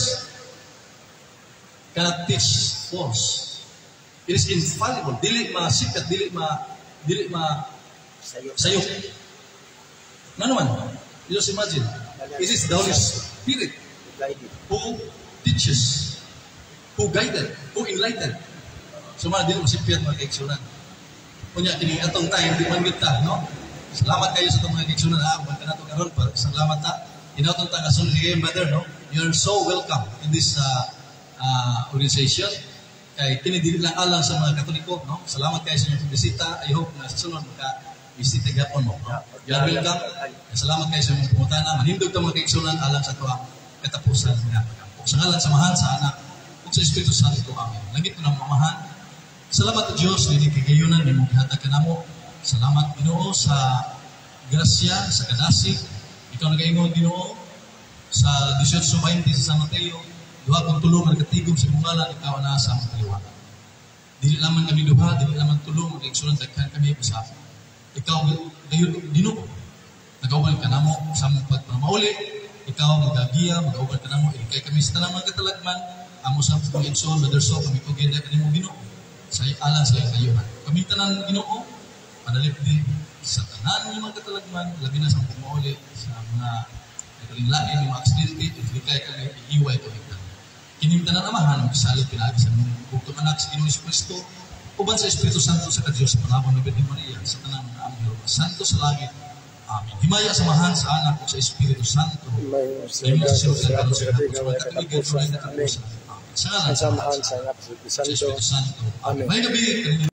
S5: cannot teach false. It is infallible. Dili masikat, dili ma dili ma sayop. Ano naman? You just imagine. It is the Holy Spirit who teaches, who guided, who enlightened. So man, dili masipiyat mga kaigsunan. Kunya, kini atong time, di man kita, no? Salamat kayo sa itong mga kaigsunan, ha? Kung ka na ito karoon, salamat ha. Inautong taga sunod kayo, brother, no? You're so welcome in this uh, uh, organization. Kay kinidili lang alang sa mga Katoliko, no? Salamat kayo sa inyong bisita. I hope na sa sunod maka-bisita gapon mo, no? You're welcome. Salamat kayo sa inyong pumutana. Manindog ka mga kaigsunan alang sa ito katapusan niya. Sa ngalan sa mahal, sa anak, ug sa Espiritu Santo, amen. Langit ko ng mamahan. Salamat sa Diyos, nini kagayunan, may mong ka namo. Salamat, Ginoo, sa grasya, sa kadasig. Ikaw nag-ingon, Ginoo, sa eighteen twenty sa San Mateo, duha kong tulong nagkatigom sa bungalan, ikaw na sa mga kaliwatan. Dili lamang kami duha, dili lamang tulong, mag-igsunan, daghan kami usap. Ikaw, gayon, Ginoo, nag-awal ka namo sa mga pagpamauli, ikaw mag-agiya, mag-awal ka namo, ikay kami sa talang mga katalagman, amo sa mga igsoon, brother so, kami ko genda ka nimo, Ginoo. Sa alang sa iyong kayuhan. Kami tanan Ginoo, panalip din sa tanan ng mga katalagman, labi na sa pumauli, sa mga kalinlain, yung mga aksidente, ilikay kami, iiway kami tanan. Kining tanan amahan, magsalit pinagi sa mga bukto anak sa Ginoong Jesucristo, uban sa Espiritu Santo sa Kadiyos, sa panabang ng Birhen Maria, sa tanan ng Amiro, Santo sa langit. Amen. Himaya sa mahan sa anak sa Espiritu Santo. Himaya sa Espiritu Santo sa mga katuligan sa mga katuligan. Sa ngalan sa mahal sa Espiritu Santo. Amen. May gabi.